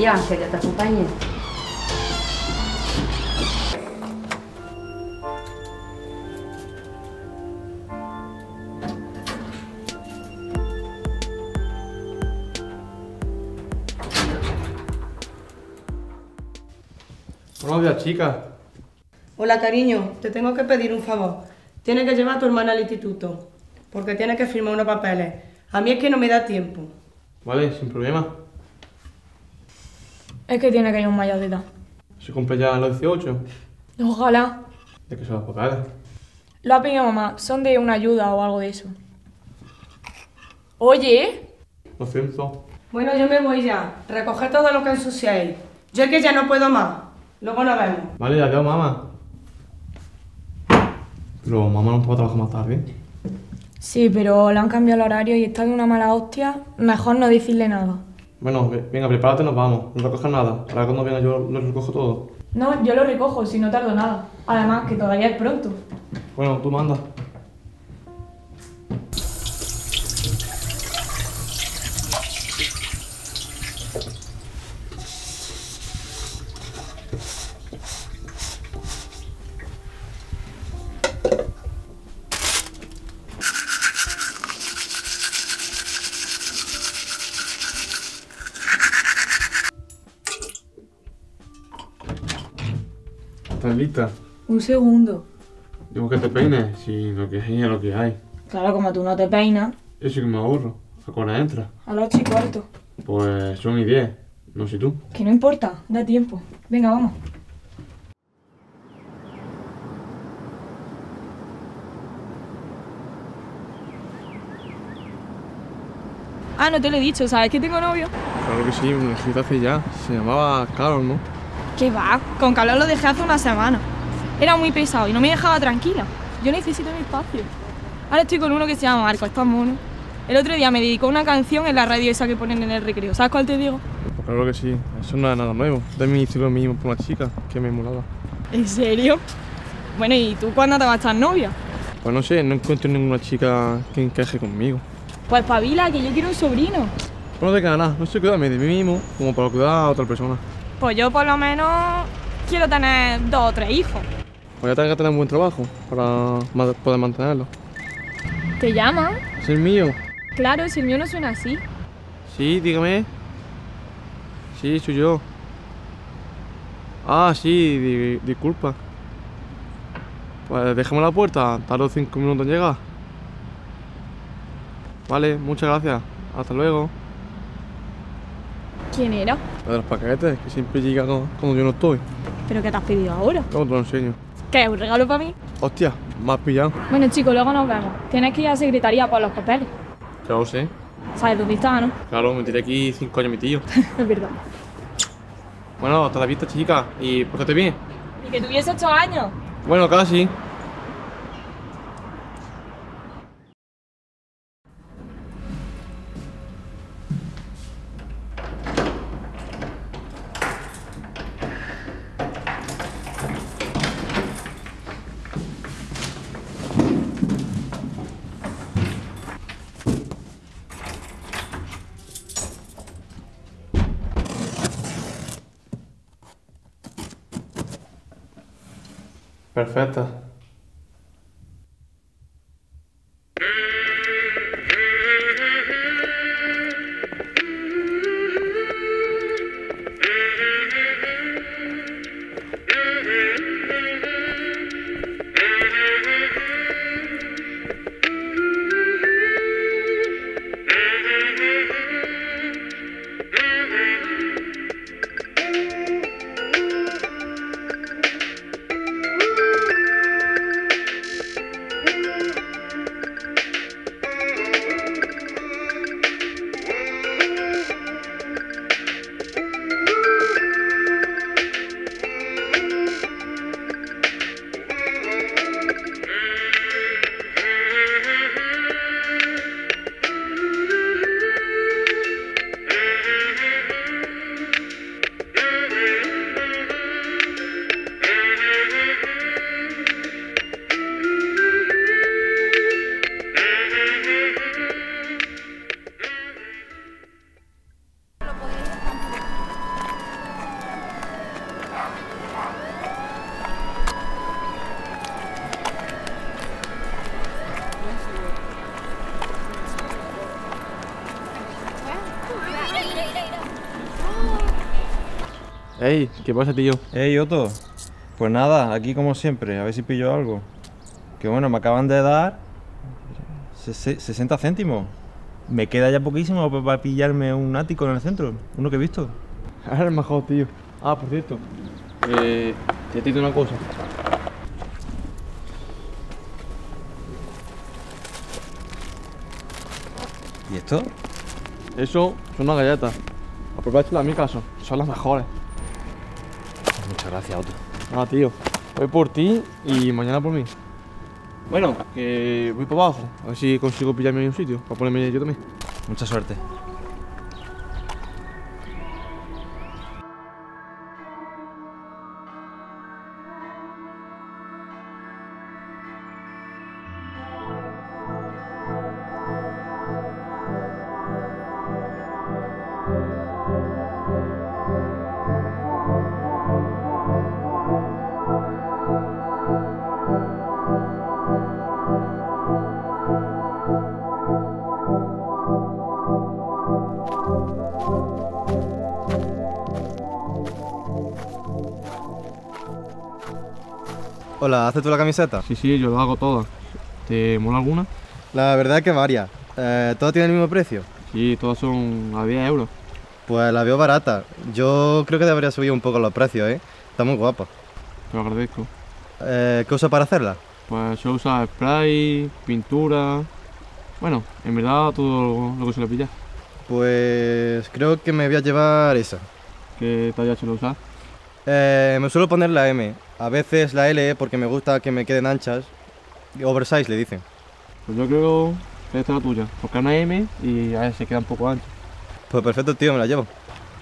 María, que te acompañe. Buenos días, chicas. Hola, cariño, te tengo que pedir un favor. Tienes que llevar a tu hermana al instituto, porque tiene que firmar unos papeles. A mí es que no me da tiempo. Vale, sin problema. Es que tiene que ir un mayor de edad. ¿Se cumple ya los 18? Ojalá. ¿De qué son los papeles? Lo ha pedido mamá. Son de una ayuda o algo de eso. Oye. Lo siento. Bueno, yo me voy ya. Recoger todo lo que ensuciéis. Yo es que ya no puedo más. Luego nos vemos. Vale, adiós, mamá. Pero mamá no puede trabajar más tarde. Sí, pero le han cambiado el horario y está de una mala hostia. Mejor no decirle nada. Bueno, venga, prepárate, nos vamos. No recojas nada. Ahora cuando venga yo lo recojo todo. No, yo lo recojo si no tardo nada. Además, que todavía es pronto. Bueno, tú manda. ¿Estás lista? Un segundo. Digo que te peines, si lo que hay es lo que hay. Claro, como tú no te peinas. Yo sí que me aburro. ¿A qué hora entra? A las 8:15. Pues son y 10. No sé tú. Que no importa, da tiempo. Venga, vamos. Ah, no te lo he dicho, ¿sabes que tengo novio? Claro que sí, me lo dijiste hace ya. Se llamaba Carol, ¿no? ¿Qué va? Con Carlos lo dejé hace una semana. Era muy pesado y no me dejaba tranquila. Yo necesito mi espacio. Ahora estoy con uno que se llama Marco, está mono. El otro día me dedicó una canción en la radio esa que ponen en el recreo. ¿Sabes cuál te digo? Pues claro que sí, eso no es nada nuevo. De mi estilo mismo por una chica que me emulaba. ¿En serio? Bueno, ¿y tú cuándo te vas a estar novia? Pues no sé, no encuentro ninguna chica que encaje conmigo. Pues pabila, que yo quiero un sobrino. Pues no te queda nada, no sé cuidarme de mí mismo como para cuidar a otra persona. Pues yo por lo menos quiero tener 2 o 3 hijos. Pues ya tengo que tener un buen trabajo para poder mantenerlo. ¿Te llaman? ¿Es el mío? Claro, si el mío no suena así. Sí, dígame. Sí, soy yo. Ah, sí, disculpa. Pues déjame la puerta, tardo 5 minutos en llegar. Vale, muchas gracias. Hasta luego. ¿Quién era? La de los paquetes, que siempre llega cuando yo no estoy. ¿Pero qué te has pedido ahora? Luego te lo enseño. ¿Qué? ¿Un regalo para mí? Hostia, me has pillado. Bueno, chicos, luego nos vemos. Tienes que ir a la secretaría por los papeles. Ya lo sé. ¿Sabes dónde está, no? Claro, me tiré aquí 5 años mi tío. Es verdad. Bueno, hasta la vista, chica. Y pórtate bien. Y que tuviese 8 años. Bueno, casi. Perfecta. Ey, ¿qué pasa, tío? Hey, Otto. Pues nada, aquí como siempre, a ver si pillo algo. Que bueno, me acaban de dar 60 céntimos. Me queda ya poquísimo para pillarme un ático en el centro, uno que he visto. Eres mejor, tío. Ah, por cierto. Te digo una cosa. ¿Y esto? Eso son unas galletas. Aprovechala a mi caso, son las mejores. Muchas gracias, Otto. Ah, tío. Voy por ti y mañana por mí. Bueno, que voy para abajo. A ver si consigo pillarme en un sitio para ponerme yo también. Mucha suerte. Hola, ¿haces tú la camiseta? Sí, sí, yo lo hago todas. ¿Te mola alguna? La verdad es que varias. ¿Todas tienen el mismo precio? Sí, todas son a 10 euros. Pues la veo barata. Yo creo que debería subir un poco los precios, ¿eh? Está muy guapa. Te lo agradezco. ¿Qué usa para hacerla? Pues suelo usar spray, pintura. Bueno, en verdad todo lo que suele pillar. Pues creo que me voy a llevar esa. ¿Qué talla suele usar? Me suelo poner la M. A veces la L porque me gusta que me queden anchas. Oversize le dicen. Pues yo creo que esta es la tuya. Porque es una M y a ver, se queda un poco ancha. Pues perfecto, tío, me la llevo.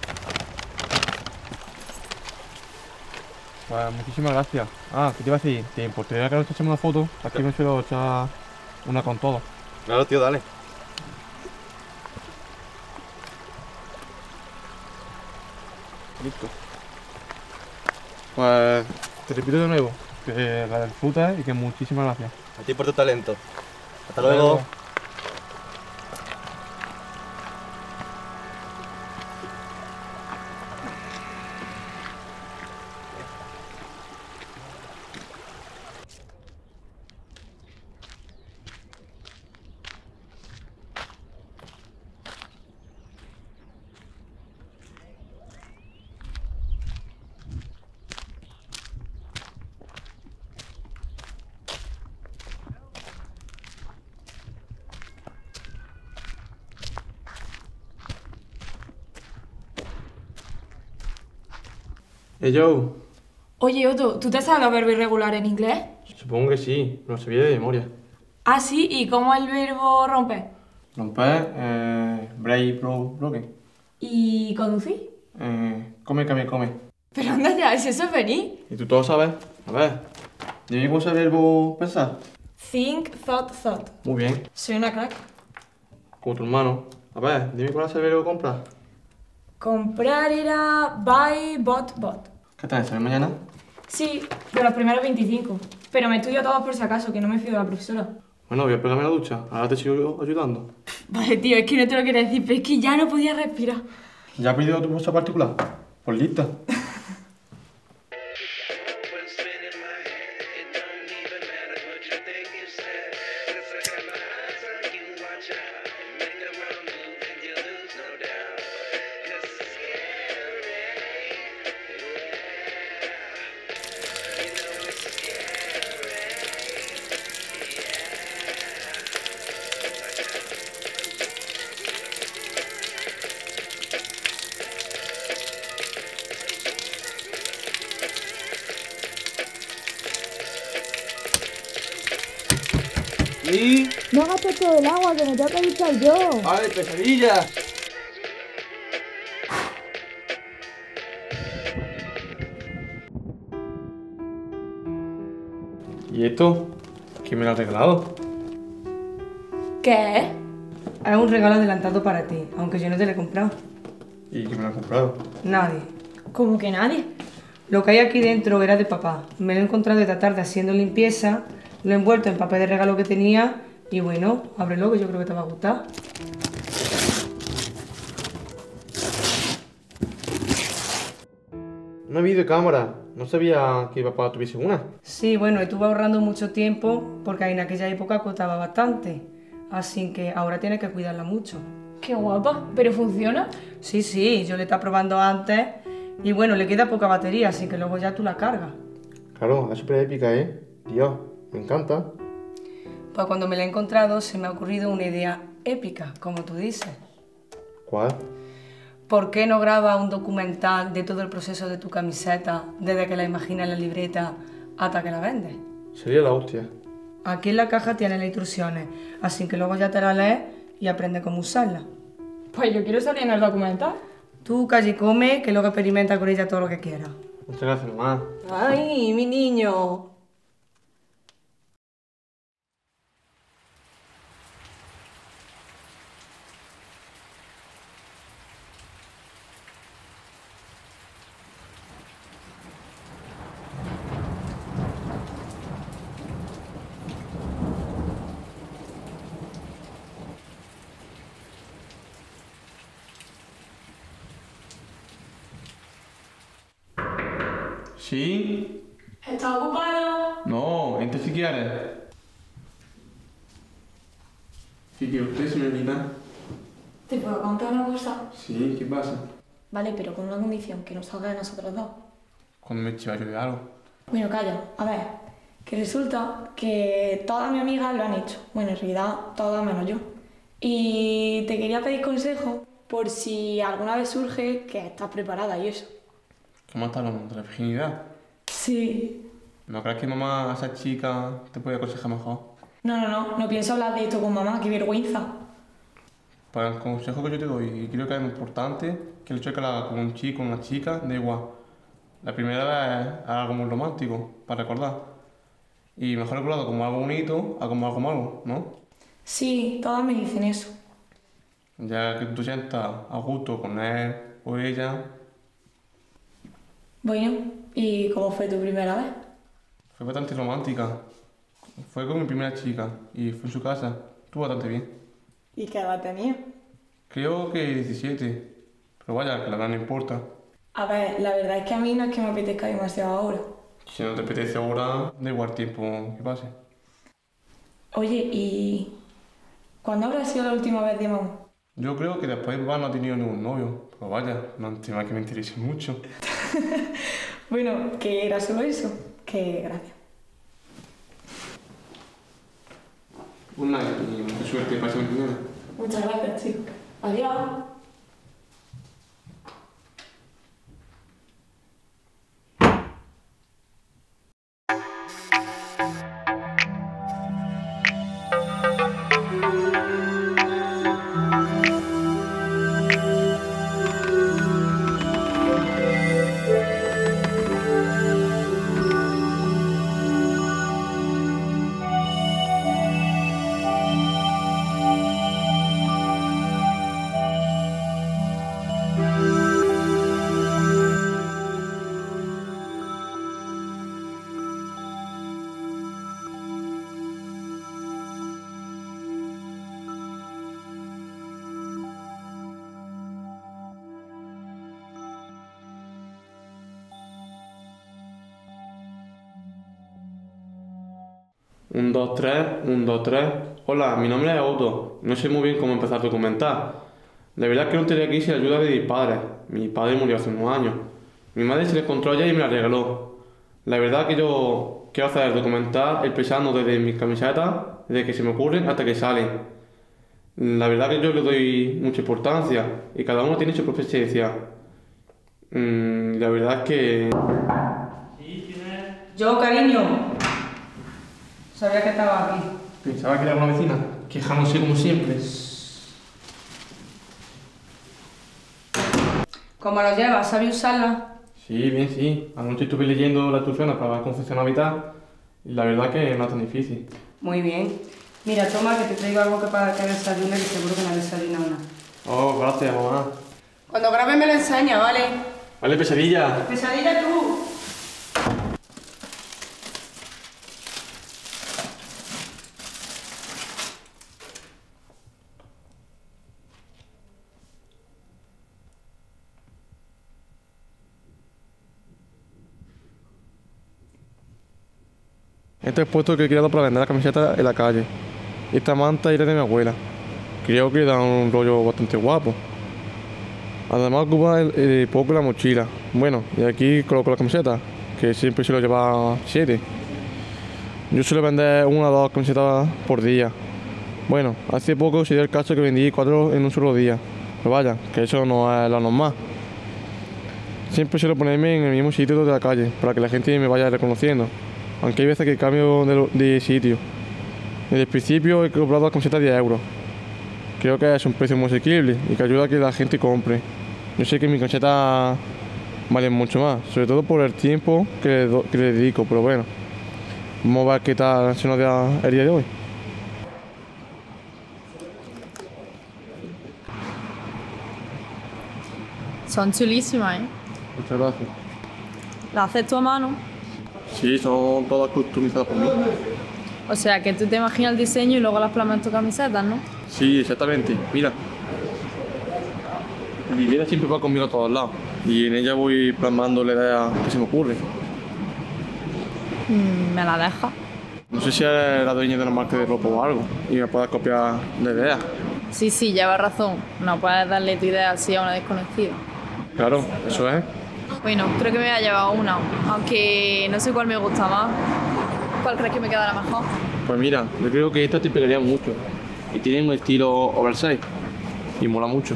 Pues muchísimas gracias. Ah, ¿qué te iba a decir? ¿Te importaría que nos echemos una foto? Aquí me suelo echar una con todo. Claro, tío, dale. Listo. Pues te repito de nuevo que la disfrutas y que muchísimas gracias. A ti por tu talento. Hasta luego. Joe. Oye, Otto, ¿tú te sabes los verbos irregulares en inglés? Supongo que sí, lo sabía de memoria. Ah, sí, ¿y cómo es el verbo romper? Romper, break, broken. ¿Y conducir? Come, come. Pero anda ya, si eso es venir. ¿Y tú todo sabes? A ver, dime cómo es el verbo pensar. Think, thought. Muy bien, Soy una crack. como tu hermano. A ver, dime cuál es el verbo comprar. Comprar era buy, bought. ¿Qué tal? ¿Sabes mañana? Sí, de los primeros 25. Pero me estudio todos por si acaso, que no me fío de la profesora. Bueno, voy a pegarme la ducha. Ahora te sigo ayudando. Vale, tío, es que no te lo quería decir, pero es que ya no podía respirar. ¿Ya has pedido tu bolsa particular? Pues lista. ¿Y? No gastes todo el agua, que me tengo que duchar yo. ¡Ay, pesadilla! ¿Y esto? ¿Quién me lo ha regalado? ¿Qué es? Es un regalo adelantado para ti, aunque yo no te lo he comprado. ¿Y quién me lo ha comprado? Nadie. ¿Cómo que nadie? Lo que hay aquí dentro era de papá. Me lo he encontrado esta tarde haciendo limpieza, lo he envuelto en papel de regalo que tenía y bueno, ábrelo que yo creo que te va a gustar. una videocámara. No sabía que papá tuviese una. Sí, bueno, estuve ahorrando mucho tiempo porque en aquella época costaba bastante. Así que ahora tienes que cuidarla mucho. Qué guapa, pero funciona. Sí, sí, yo le estaba probando antes y bueno, le queda poca batería, así que luego ya tú la cargas. Claro, es súper épica, ¿eh? Dios, me encanta. Pues cuando me la he encontrado se me ha ocurrido una idea épica, como tú dices. ¿Cuál? ¿Por qué no grabas un documental de todo el proceso de tu camiseta, desde que la imaginas en la libreta hasta que la vendes? Sería la hostia. Aquí en la caja tienes las instrucciones, así que luego ya te la lees y aprendes cómo usarla. Pues yo quiero salir en el documental. Tú calla y come, que luego experimenta con ella todo lo que quieras. Muchas gracias, mamá. ¡Ay, mi niño! ¿Sí? ¿Estás ocupado? No, entra si quieres. ¿Qué quiere usted, señorita? ¿Te puedo contar una cosa? Sí, ¿qué pasa? Vale, pero con una condición, que no salga de nosotros dos. Cuando me chiva yo de algo. Bueno, calla, a ver, que resulta que todas mis amigas lo han hecho. Bueno, en realidad todas menos yo. Y te quería pedir consejo por si alguna vez surge que estás preparada y eso. ¿Cómo estás hablando de la virginidad? Sí. ¿No crees que mamá, esa chica, te puede aconsejar mejor? No pienso hablar de esto con mamá, qué vergüenza. Para el consejo que yo te doy, y creo que es muy importante, que el hecho de que lo hagas con un chico o una chica, da igual. La primera vez es algo muy romántico, para recordar. Y mejor recordarlo como algo bonito a como algo malo, ¿no? Sí, todas me dicen eso. Ya que tú sientas a gusto con él o ella, Bueno, ¿y cómo fue tu primera vez? fue bastante romántica. Fue con mi primera chica y fue en su casa. Estuvo bastante bien. ¿Y qué edad tenía? Creo que 17. Pero vaya, que la edad no importa. A ver, la verdad es que a mí no es que me apetezca demasiado ahora. Si no te apetece ahora, da igual tiempo que pase. Oye, ¿y cuándo habrá sido la última vez de mamá? Yo creo que después papá no ha tenido ningún novio. Pero vaya, no es un tema que me interese mucho. Bueno, que era solo eso. Que gracias. Un night y mucha suerte para esa mañana. Muchas gracias, chico. Adiós. Un, dos, tres, un, dos, tres. Hola, mi nombre es Otto. No sé muy bien cómo empezar a documentar. La verdad es que no tenía aquí sin ayuda de mis padres. Mi padre murió hace unos años. Mi madre se la encontró allá y me la regaló. La verdad que yo quiero hacer el documental empezando desde mis camisetas, desde que se me ocurren hasta que salen. La verdad que yo le doy mucha importancia y cada uno tiene su propia esencia. La verdad es que... Yo, cariño. Sabía que estaba aquí. Pensaba que era una vecina, quejándose como siempre. ¿Cómo lo llevas? ¿Sabes usarla? Sí, bien, sí. Anoche estuve leyendo la instrucciones para la confección vital y la verdad que no es tan difícil. Muy bien. Mira, toma, que te traigo algo que para que desayune, que seguro que no desayuna nada. Oh, gracias, mamá. Cuando grabes me lo enseña, ¿vale? Vale, pesadilla. ¡Pesadilla tú! Este es el puesto que he creado para vender las camisetas en la calle. Esta manta era de mi abuela. Creo que da un rollo bastante guapo. Además ocupa poco la mochila. Bueno, y aquí coloco la camiseta, que siempre suelo llevar 7. Yo suelo vender 1 o 2 camisetas por día. Bueno, hace poco se dio el caso que vendí 4 en un solo día. Pero vaya, que eso no es lo normal. Siempre suelo ponerme en el mismo sitio de la calle, para que la gente me vaya reconociendo. Aunque hay veces que cambio de sitio. Desde el principio he comprado la camiseta 10 euros. Creo que es un precio muy asequible y que ayuda a que la gente compre. Yo sé que mis camisetas valen mucho más, sobre todo por el tiempo que le dedico, pero bueno. Vamos a ver qué tal se nos da el día de hoy. Son chulísimas, ¿eh? Muchas gracias. ¿Las haces tú a mano? Sí, son todas customizadas por mí. O sea, que tú te imaginas el diseño y luego las plasmas en tus camisetas, ¿no? Sí, exactamente. Mira. Mi vida siempre va conmigo a todos lados. Y en ella voy plasmando la idea que se me ocurre. ¿Me la dejas? No sé si eres la dueña de una marca de ropa o algo y me puedas copiar la idea. Sí, llevas razón. No puedes darle tu idea así a una desconocida. Claro, eso es. Bueno, creo que me voy a llevar una, aunque no sé cuál me gusta más. ¿Cuál crees que me quedará mejor? Pues mira, yo creo que esta te pegaría mucho. Y tiene un estilo oversize. Y mola mucho.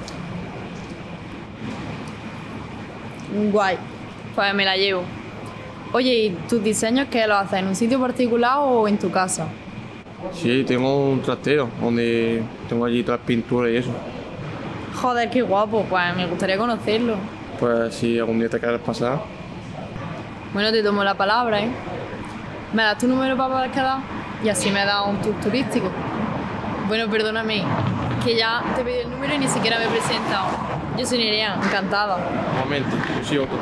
Guay. Pues me la llevo. Oye, ¿y tus diseños qué los haces? ¿En un sitio particular o en tu casa? Sí, tengo un trastero donde tengo allí todas las pinturas y eso. Joder, qué guapo. Pues me gustaría conocerlo. Pues si algún día te quieres pasar. Bueno, te tomo la palabra, ¿eh? ¿Me das tu número para poder quedar? Y así me das un tour turístico. Bueno, perdóname, que ya te pedí el número y ni siquiera me he presentado. Yo soy Nerea, encantada. Nuevamente, yo soy Otto.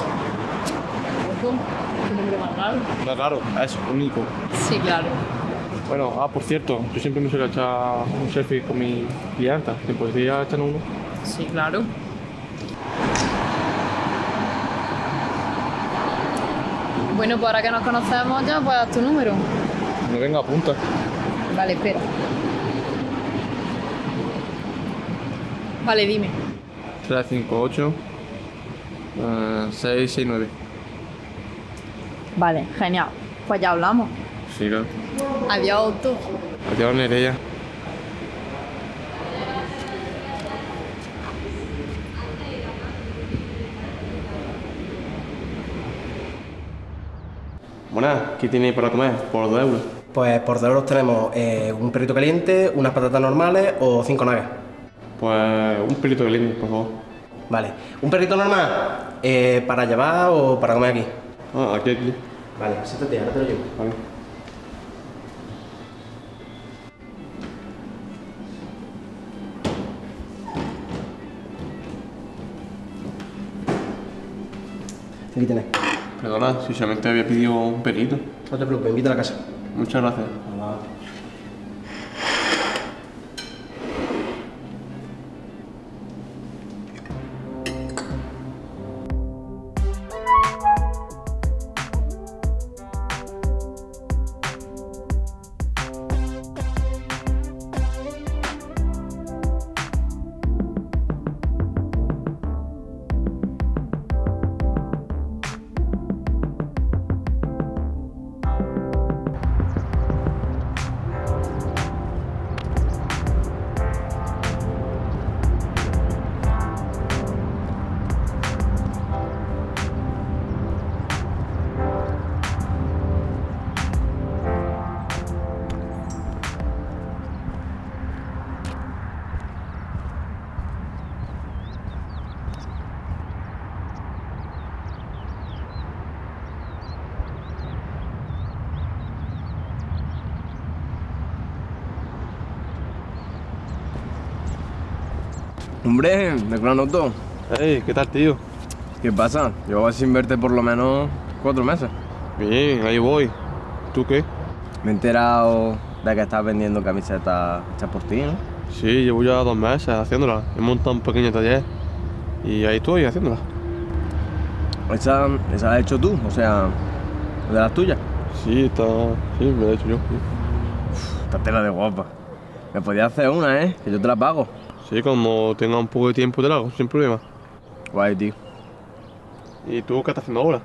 ¿Qué nombre más raro? No es raro, es único. Sí, claro. Bueno, por cierto, yo siempre me suelo echar un selfie con mi clienta. ¿Te podría echar uno? Sí, claro. Bueno, pues ahora que nos conocemos ya, pues haz tu número. No venga, apunta. Vale, espera. Vale, dime. 358 669. Vale, genial. Pues ya hablamos. Sí, claro. Adiós, Otto. Adiós, Nerea. Buenas, ¿qué tiene para comer? Por 2 euros. Pues por 2 euros tenemos un perrito caliente, unas patatas normales o 5 nuggets. Pues un pelito de leña, por favor. Vale. ¿Un perrito normal? ¿Para llevar o para comer aquí? Ah, aquí. Vale, siéntate, ahora te lo llevo. Vale. Aquí tienes. Perdona, si solamente había pedido un perrito. No te preocupes, invita a la casa. Muchas gracias. Hombre, de plan Otto. Hey, ¿qué tal, tío? ¿Qué pasa? Llevo sin verte por lo menos 4 meses. Bien, ahí voy. ¿Tú qué? Me he enterado de que estás vendiendo camisetas hechas por ti, ¿no? Sí, llevo ya 2 meses haciéndolas. He montado un pequeño taller y ahí estoy haciéndolas. ¿Esa la has hecho tú? O sea, de las tuyas. Sí, está... Sí, me lo he hecho yo. Esta tela de guapa. Me podías hacer una, ¿eh? Que yo te la pago. Sí, como tenga un poco de tiempo te la hago, sin problema. Guay, tío. ¿Y tú qué estás haciendo ahora?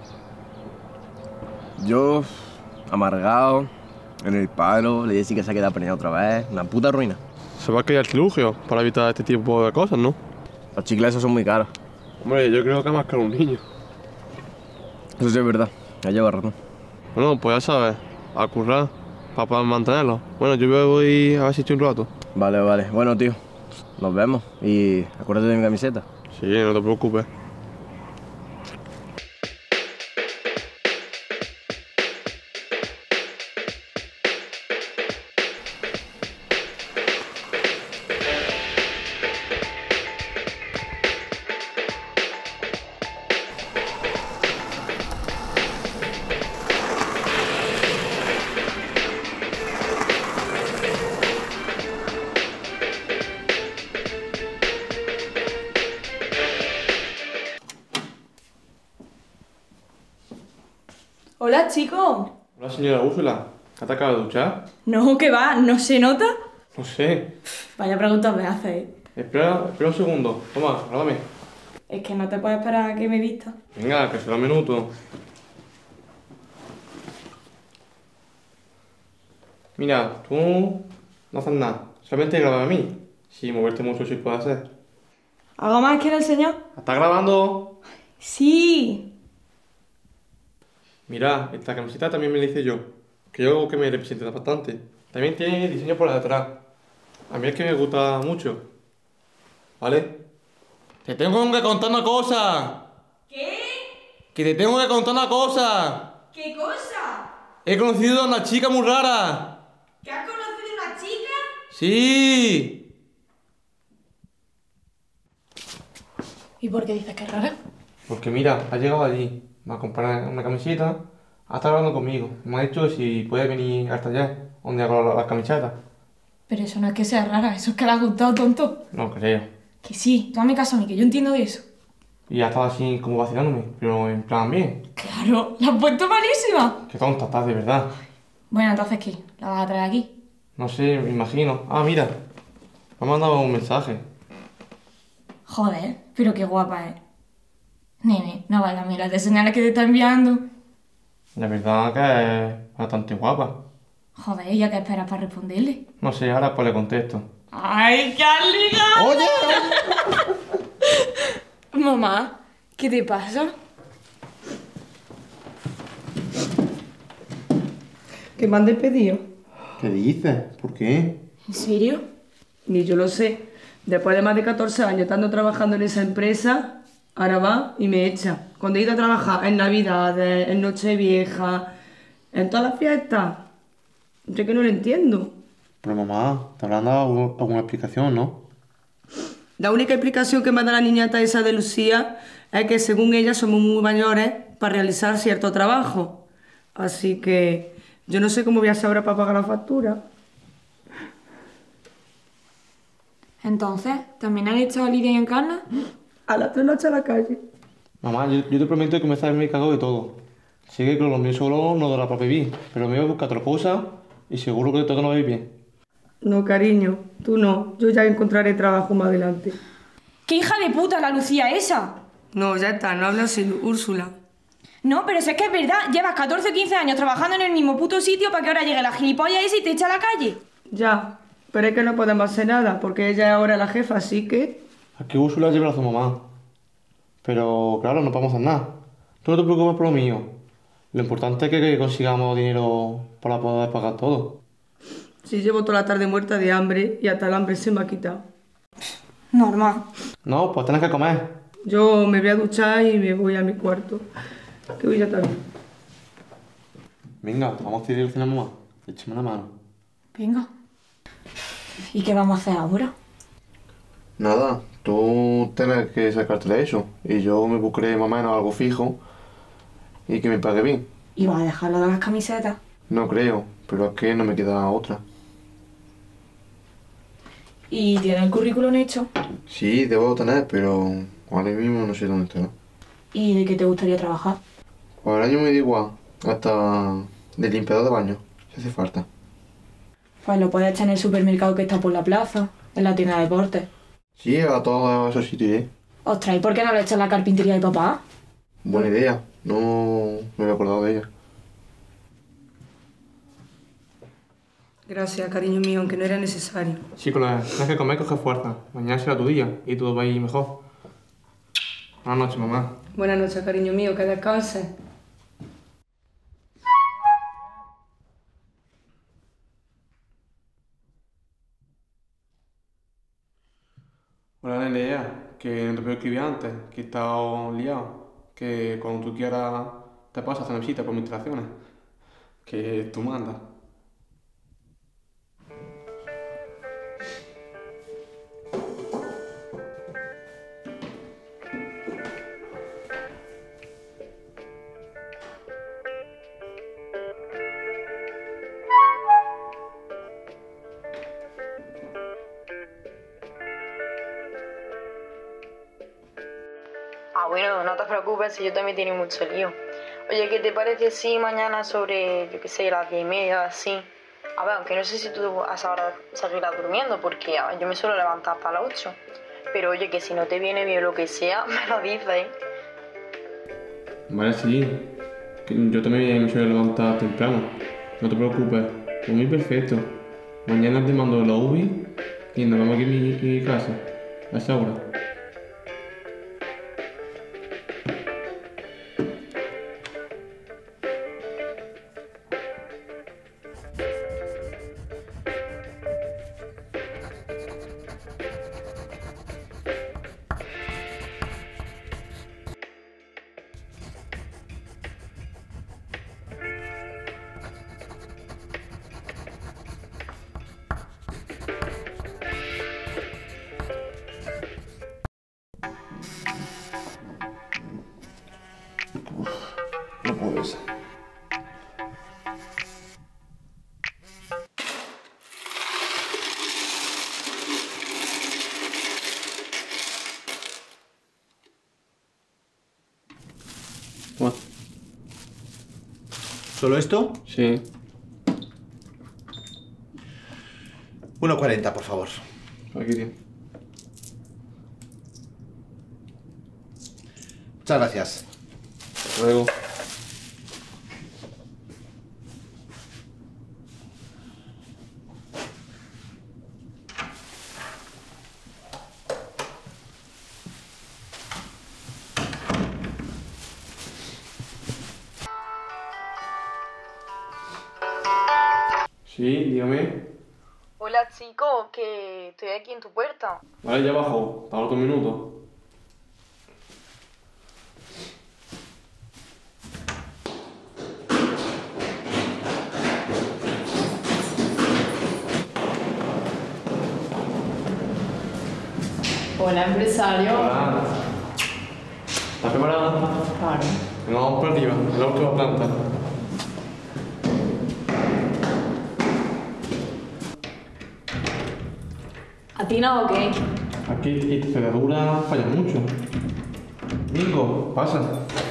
Yo, amargado, en el paro, la Jessica se ha quedado preñada otra vez. Una puta ruina. Se va a crear artilugio para evitar este tipo de cosas, ¿no? Los chicles esos son muy caros. Hombre, yo creo que más caro un niño. Eso sí es verdad. Ya lleva razón. Bueno, pues ya sabes, a currar para poder mantenerlo. Bueno, yo voy a ver si estoy un rato. Vale, vale. Bueno, tío, nos vemos. Y acuérdate de mi camiseta. Sí, no te preocupes. Hola, chicos. Hola, señora Úrsula. ¿Te acabas de duchar? No, que va, ¿no se nota? No sé. Vaya preguntas me haces. Espera un segundo. Toma, grábame. Es que no te puedes esperar a que me vista. Venga, que será un minuto. Mira, tú no haces nada. Solamente grábame a mí. Sí, moverte mucho sí puedes hacer. ¿Algo más quiere enseñar? ¿Estás grabando? Sí. Mira, esta camiseta también me la hice yo. Creo que me representa bastante. También tiene diseño por detrás. A mí es que me gusta mucho. ¿Vale? ¡Te tengo que contar una cosa! ¿Qué? ¡Que te tengo que contar una cosa! ¿Qué cosa? He conocido a una chica muy rara. ¿Que has conocido una chica? ¡Sí! ¿Y por qué dices que es rara? Porque mira, ha llegado allí. Me ha comprado una camiseta. Ha estado hablando conmigo. Me ha dicho que si puede venir hasta allá, donde hago las camisetas. Pero eso no es que sea rara, eso es que le ha gustado, tonto. No creo. Que sí, tú hazme caso a mí, que yo entiendo de eso. Y ha estado así como vacilándome, pero en plan bien. Claro, la has puesto malísima. Qué tonta estás, de verdad. Bueno, entonces, ¿qué? ¿La vas a traer aquí? No sé, me imagino. Ah, mira. Me ha mandado un mensaje. Joder, pero qué guapa es. Nene, no vale, mira de señales que te está enviando. La verdad que es bastante guapa. Joder, ¿ya qué esperas para responderle? No sé, ahora pues le contesto. ¡Ay, qué has ligado! ¡Oye! Mamá, ¿qué te pasa? ¿Que me han despedido? ¿Qué dices? ¿Por qué? ¿En serio? Ni yo lo sé. Después de más de 14 años estando trabajando en esa empresa, ahora va y me echa. Cuando he ido a trabajar en Navidades, en Nochevieja, en todas las fiestas, yo que no lo entiendo. Pero mamá, te habrán dado alguna explicación, ¿no? La única explicación que me da la niñata esa de Lucía es que según ella somos muy mayores para realizar cierto trabajo. Así que yo no sé cómo voy a hacer ahora para pagar la factura. Entonces, ¿también han echado a Lidia y a Encarna? A las 3 noches a la calle. Mamá, yo te prometo que me estaré me cago de todo. Sé que con lo mío solo no dará para vivir, pero me voy a buscar otra cosa y seguro que todo no va a ir bien. No, cariño, tú no. Yo ya encontraré trabajo más adelante. ¡Qué hija de puta la Lucía esa! No, ya está, no hablas así, Úrsula. No, pero si es que es verdad, llevas 14 o 15 años trabajando en el mismo puto sitio para que ahora llegue la gilipollas esa y te echa a la calle. Ya, pero es que no podemos hacer nada, porque ella es ahora la jefa, así que... Aquí Úrsula lleva a su mamá. Pero claro, no podemos hacer nada. Tú no te preocupes por lo mío. Lo importante es que consigamos dinero para poder pagar todo. Sí, llevo toda la tarde muerta de hambre y hasta el hambre se me ha quitado. Normal. No, pues tienes que comer. Yo me voy a duchar y me voy a mi cuarto. Que voy ya tarde. Venga, vamos a ir al cine, mamá. Échame la mano. Venga. ¿Y qué vamos a hacer ahora? Nada, tú tienes que sacarte de eso. Y yo me buscaré más o menos algo fijo y que me pague bien. ¿Y vas a dejarlo de las camisetas? No creo, pero es que no me queda otra. ¿Y tienes el currículum hecho? Sí, debo tener, pero ahora mismo no sé dónde está. ¿Y de qué te gustaría trabajar? Pues ahora yo me da igual, Hasta de limpiador de baño, si hace falta. Pues lo puedes echar en el supermercado que está por la plaza, en la tienda de deportes. Sí, a todos esos sitios, ¿eh? Ostras, ¿y por qué no lo echas en la carpintería de papá? Buena idea, no me había acordado de ella. Gracias, cariño mío, aunque no era necesario. Chicos, tienes que comer y coger fuerza. Mañana será tu día y todo va a ir mejor. Buenas noches, mamá. Buenas noches, cariño mío, que descanses. Hola, Nerea, que no te puedo escribir antes, que he estado liado. Que cuando tú quieras te pasas a hacer una visita por mis instalaciones. Que tú mandas. Bueno, no te preocupes, si yo también tengo mucho lío. Oye, ¿qué te parece si mañana sobre, yo qué sé, las 10:30, así? A ver, aunque no sé si tú a esa hora seguirás durmiendo, porque yo me suelo levantar hasta las 8. Pero oye, que si no te viene bien lo que sea, me lo dices, ¿eh? Vale, sí. Que yo también me suelo levantar temprano. No te preocupes, por mí perfecto. Mañana te mando la UBI y nos vamos aquí en mi casa, a esa hora. No puede ser. Toma. ¿Solo esto? Sí. 1,40, por favor. Aquí tiene. Muchas gracias. Hasta luego. Sí, dígame. Hola, chico, que estoy aquí en tu puerta. Vale, ya bajo. Hasta otro minuto. Hola, empresario. Hola. ¿Estás preparada? Claro. Venga, vamos por arriba, en la última planta. ¿A ti no o qué? Aquí esta cerradura falla mucho. Nico, pasa.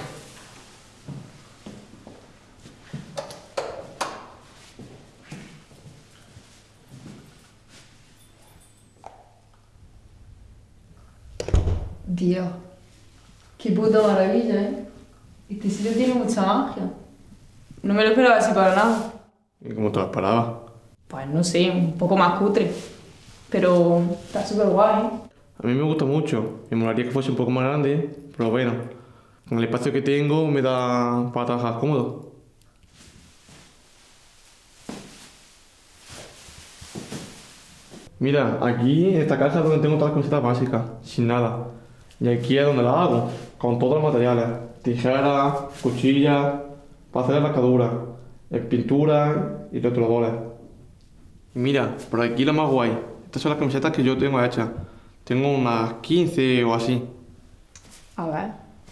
Dios, qué puta maravilla, ¿eh? Este sitio tiene mucha magia. No me lo esperaba así para nada. ¿Y cómo te lo esperabas? Pues no sé, un poco más cutre. Pero está súper guay, ¿eh? A mí me gusta mucho. Me molaría que fuese un poco más grande, pero bueno, con el espacio que tengo me da para trabajar cómodo. Mira, aquí en esta casa es donde tengo todas las cositas básicas, sin nada. Y aquí es donde las hago, con todos los materiales. Tijeras, cuchillas, para hacer la rascadura, pintura y rotuladores. Y mira, por aquí lo más guay. Estas son las camisetas que yo tengo hechas. Tengo unas 15 o así. A ver.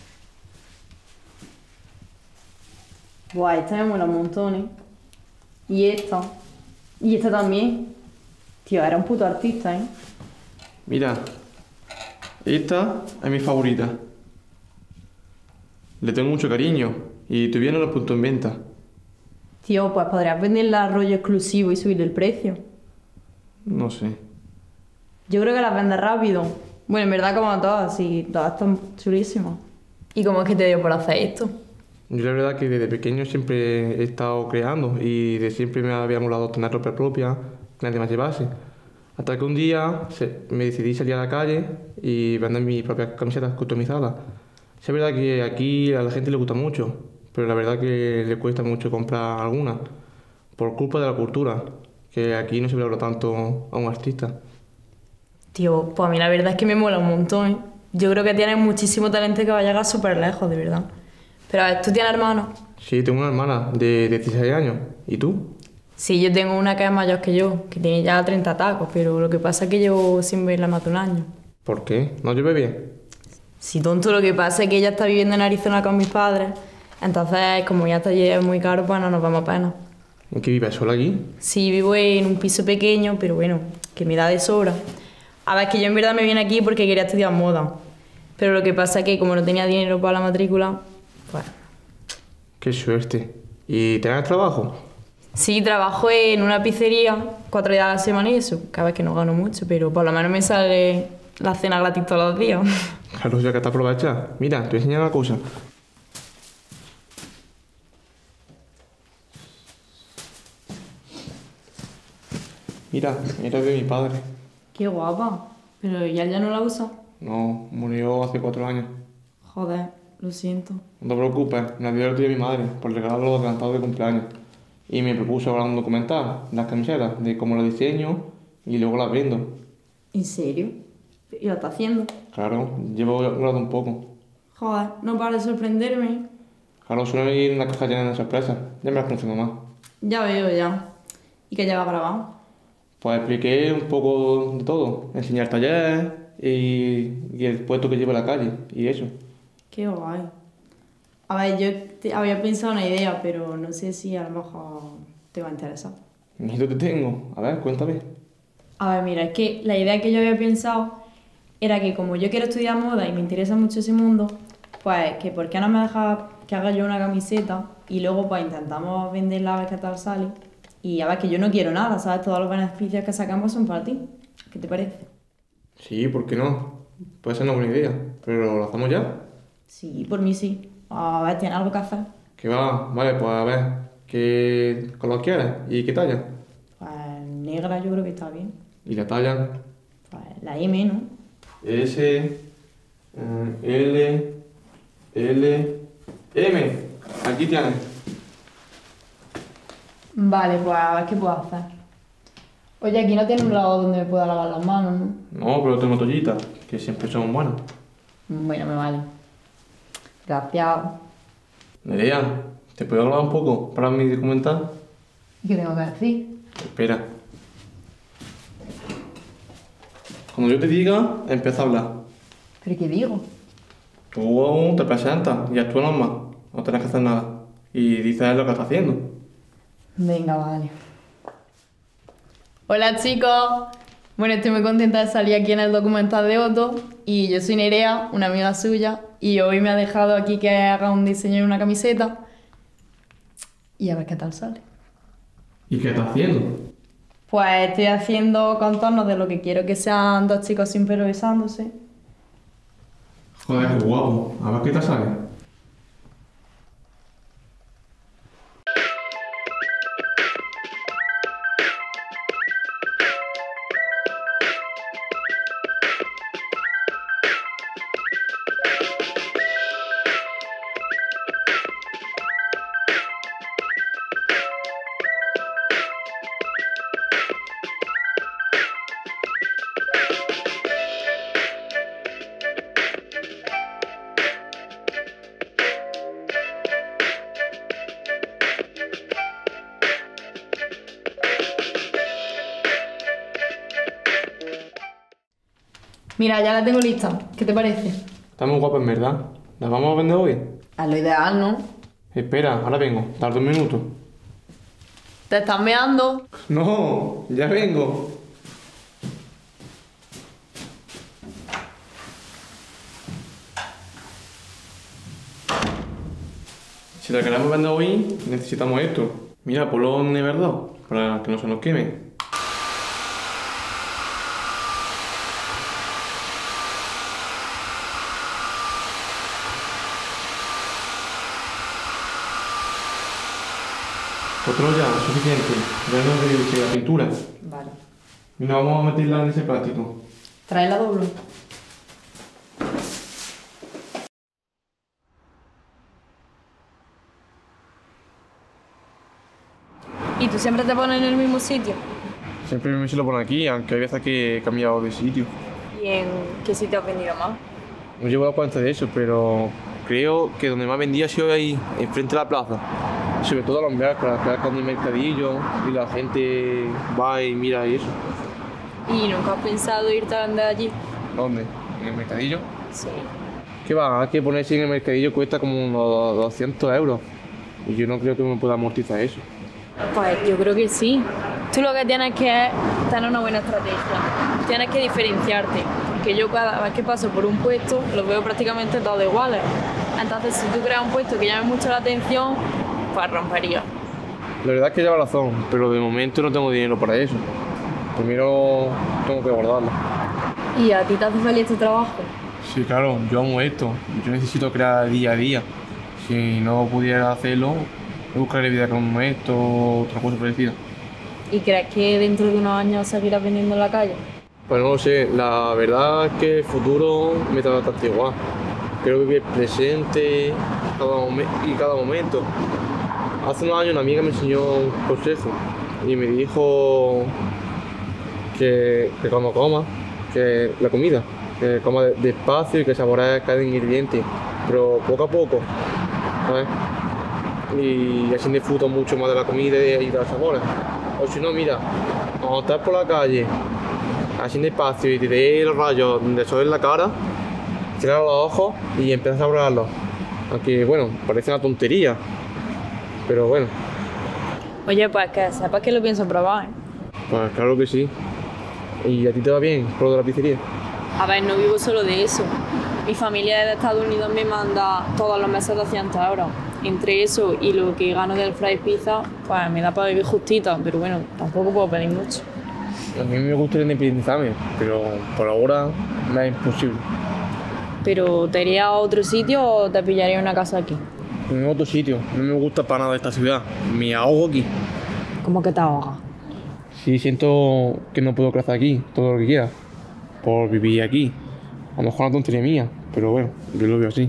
Guay, esta me mola un montón, ¿eh? Y esta. Y esta también. Tío, era un puto artista, ¿eh? Mira, esta es mi favorita. Le tengo mucho cariño y todavía no lo he puesto en venta. Tío, pues podrías venderla a rollo exclusivo y subirle el precio. No sé. Yo creo que las vendes rápido. Bueno, en verdad como todas, sí, todas están chulísimas. ¿Y cómo es que te dio por hacer esto? Yo la verdad que desde pequeño siempre he estado creando y de siempre me había molado tener ropa propia, que nadie más llevase. Hasta que un día me decidí salir a la calle y vender mis propias camisetas customizadas. Sí, es verdad que aquí a la gente le gusta mucho, pero la verdad que le cuesta mucho comprar algunas, por culpa de la cultura, que aquí no se valora tanto a un artista. Tío, pues a mí la verdad es que me mola un montón, ¿eh? Yo creo que tienes muchísimo talento que va a llegar súper lejos, de verdad. Pero a ver, ¿tú tienes hermanos? Sí, tengo una hermana de 16 años. ¿Y tú? Sí, yo tengo una que es mayor que yo, que tiene ya 30 tacos, pero lo que pasa es que llevo sin verla más de un año. ¿Por qué? ¿No lleve bien? Sí, tonto, lo que pasa es que ella está viviendo en Arizona con mis padres, entonces como ya está allí es muy caro, pues no nos vamos apenas. ¿En qué vives? ¿Sola aquí? Sí, vivo en un piso pequeño, pero bueno, que me da de sobra. A ver, es que yo en verdad me vine aquí porque quería estudiar moda, pero lo que pasa es que como no tenía dinero para la matrícula, pues... ¡Qué suerte! ¿Y tienes trabajo? Sí, trabajo en una pizzería 4 días a la semana y eso. Cada vez que no gano mucho, pero por lo menos me sale la cena gratis todos los días. Claro, ya que te aprovechas. Mira, te voy a enseñar una cosa. Mira, mira de mi padre. Qué guapa. Pero ya no la usa. No, murió hace 4 años. Joder, lo siento. No te preocupes, me la dio el día de mi madre por regalarlo los adelantados de cumpleaños. Y me propuso ahora un documental, las camisetas, de cómo las diseño y luego las vendo. ¿En serio? ¿Y lo está haciendo? Claro, llevo grabado un poco. Joder, no para de sorprenderme. Claro, suele ir una caja llena de sorpresas, ya me las conociendo más. Ya veo, ya. ¿Y qué lleva grabado? Pues expliqué un poco de todo, enseñé el taller y el puesto que llevo en la calle y eso. Qué guay. A ver, yo había pensado una idea, pero no sé si a lo mejor te va a interesar. ¿Y yo te tengo? A ver, cuéntame. A ver, mira, es que la idea que yo había pensado era que como yo quiero estudiar moda y me interesa mucho ese mundo, pues que por qué no me dejas que haga yo una camiseta y luego pues intentamos venderla a ver qué tal sale. Y a ver, que yo no quiero nada, ¿sabes? Todos los beneficios que sacamos son para ti. ¿Qué te parece? Sí, ¿por qué no? Puede ser una buena idea, pero ¿lo hacemos ya? Sí, por mí sí. A ver, ¿tienes algo que hacer? Que va, vale, pues a ver, ¿qué color quieres y qué talla? Pues negra yo creo que está bien. ¿Y la talla? Pues la M, ¿no? S, L, M. Aquí tienes. Vale, pues a ver qué puedo hacer. Oye, aquí no tiene un lado donde me pueda lavar las manos, ¿no? No, pero tengo toallitas, que siempre son buenas. Bueno, me vale. Gracias. Nerea, ¿te puedo hablar un poco para mi documental? ¿Qué tengo que decir? Espera. Cuando yo te diga, empieza a hablar. ¿Pero qué digo? Tú te presentas y actúas normal, no tienes que hacer nada. Y dices lo que estás haciendo. Venga, vale. Hola chicos. Bueno, estoy muy contenta de salir aquí en el documental de Otto. Y yo soy Nerea, una amiga suya. Y hoy me ha dejado aquí que haga un diseño de una camiseta. Y a ver qué tal sale. ¿Y qué estás haciendo? Pues estoy haciendo contornos de lo que quiero que sean 2 chicos sin pelo besándose. Joder, qué guapo. A ver qué te sale. Mira, ya la tengo lista. ¿Qué te parece? Está muy guapa en verdad. ¿Las vamos a vender hoy? Es lo ideal, ¿no? Espera, ahora vengo. Tardo un minuto. ¿Te estás meando? No, ya vengo. Si la queremos vender hoy, necesitamos esto. Mira, ponlo en verdad, para que no se nos queme. Otro ya, suficiente. Ya no de la pintura. Vale. Mira, vamos a meterla en ese plástico. Trae la doble. ¿Y tú siempre te pones en el mismo sitio? Siempre me suelo poner aquí, aunque hay veces que he cambiado de sitio. ¿Y en qué sitio has vendido más? No llevo la cuenta de eso, pero creo que donde más vendía ha sido ahí, enfrente de la plaza. Sobre todo a los miércoles, cuando hay mercadillo y la gente va y mira y eso. ¿Y nunca has pensado irte a vender allí? ¿Dónde? ¿En el mercadillo? Sí. ¿Qué va? Hay que ponerse en el mercadillo, cuesta como unos 200 euros. Y yo no creo que me pueda amortizar eso. Pues yo creo que sí. Tú lo que tienes que es tener una buena estrategia. Tienes que diferenciarte. Porque yo cada vez que paso por un puesto los veo prácticamente todos iguales. Entonces si tú creas un puesto que llame mucho la atención, pues rompería. La verdad es que lleva razón, pero de momento no tengo dinero para eso. Primero tengo que guardarlo. ¿Y a ti te hace feliz tu trabajo? Sí, claro, yo amo esto. Yo necesito crear día a día. Si no pudiera hacerlo, buscaré vida con esto o otra cosa parecida. ¿Y crees que dentro de unos años seguirás vendiendo en la calle? Pues no lo sé, la verdad es que el futuro me da bastante igual. Quiero vivir el presente y cada momento. Hace unos años una amiga me enseñó un consejo y me dijo que cuando coma, que la comida, que coma despacio y que saboree cada ingrediente, pero poco a poco, ¿sabes? Y así disfruto mucho más de la comida y de los sabores. O si no, mira, cuando estás por la calle, así despacio y te dé los rayos de sol en la cara, cierra los ojos y empiezas a saborearlos. Aunque, bueno, parece una tontería, pero bueno. Oye, pues que sepas que lo pienso probar, ¿eh? Pues claro que sí. ¿Y a ti te va bien por lo de la pizzería? A ver, no vivo solo de eso. Mi familia de Estados Unidos me manda todos los meses 200 euros. Entre eso y lo que gano del Fry Pizza, pues me da para vivir justito, pero bueno, tampoco puedo pedir mucho. A mí me gustaría independizarme, pero por ahora me es imposible. ¿Pero te irías a otro sitio o te pillaría una casa aquí? En otro sitio, no me gusta para nada esta ciudad, me ahogo aquí. ¿Cómo que te ahogas? Sí, siento que no puedo crecer aquí, todo lo que quiera, por vivir aquí. A lo mejor es una tontería mía, pero bueno, yo lo veo así.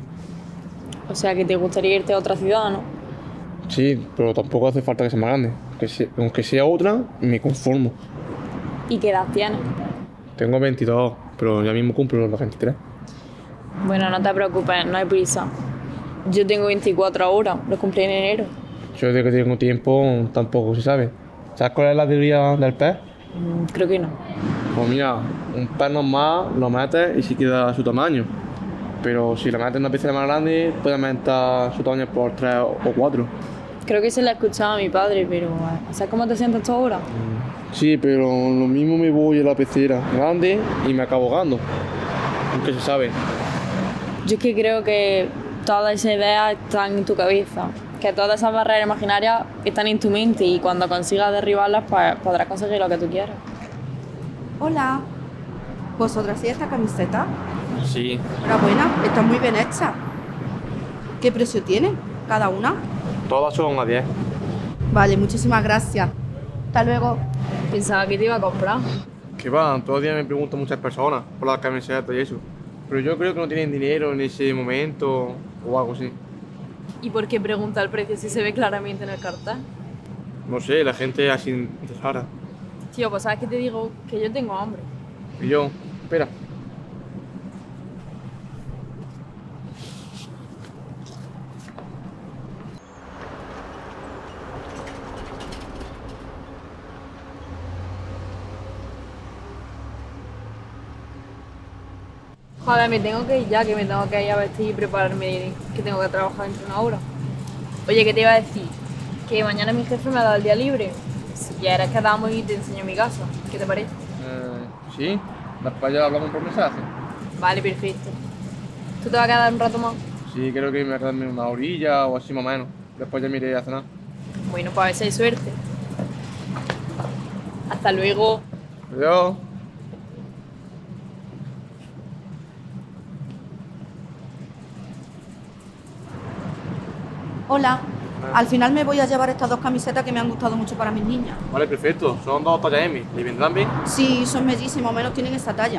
O sea, que te gustaría irte a otra ciudad, ¿no? Sí, pero tampoco hace falta que sea más grande. Aunque sea otra, me conformo. ¿Y qué edad tienes? Tengo 22, pero ya mismo cumplo los 23. Bueno, no te preocupes, no hay prisa. Yo tengo 24 ahora, lo cumplí en enero. Yo desde que tengo tiempo tampoco se sabe. ¿Sabes cuál es la teoría del pez? Creo que no. Pues mira, un pez normal lo metes y se queda a su tamaño. Pero si lo metes en una piscina más grande, puede aumentar su tamaño por 3 o 4. Creo que se lo he escuchado a mi padre, pero ¿sabes cómo te sientes tú ahora? Sí, pero lo mismo me voy a la pecera grande y me acabo ahogando. Aunque se sabe. Yo es que creo que todas esas ideas están en tu cabeza, que todas esas barreras imaginarias están en tu mente y cuando consigas derribarlas, pues podrás conseguir lo que tú quieras. Hola, ¿vosotras hacéis esta camiseta? Sí. Enhorabuena, está muy bien hecha. ¿Qué precio tiene cada una? Todas son a 10. Vale, muchísimas gracias. Hasta luego. Pensaba que te iba a comprar. Que van, todos los días me preguntan muchas personas por las camisetas y eso. Pero yo creo que no tienen dinero en ese momento o algo así. ¿Y por qué pregunta el precio si se ve claramente en el cartel? No sé, la gente así de rara. Tío, pues sabes que te digo que yo tengo hambre. Y yo, espera. Joder, me tengo que ir ya, que me tengo que ir a vestir y prepararme, que tengo que trabajar dentro de una hora. Oye, ¿qué te iba a decir? Que mañana mi jefe me ha dado el día libre. Si quieres quedamos y te enseño mi casa. ¿Qué te parece? Sí, después ya hablamos por mensaje. Vale, perfecto. ¿Tú te vas a quedar un rato más? Sí, creo que me voy a quedarme en una orilla o así más o menos. Después ya me iré a cenar. Bueno, pues a ver si hay suerte. Hasta luego. Adiós. Hola. Al final me voy a llevar estas 2 camisetas que me han gustado mucho para mis niñas. Vale, perfecto. Son 2 tallas M. ¿Le vendrán bien? Sí, son bellísimos, menos tienen esta talla.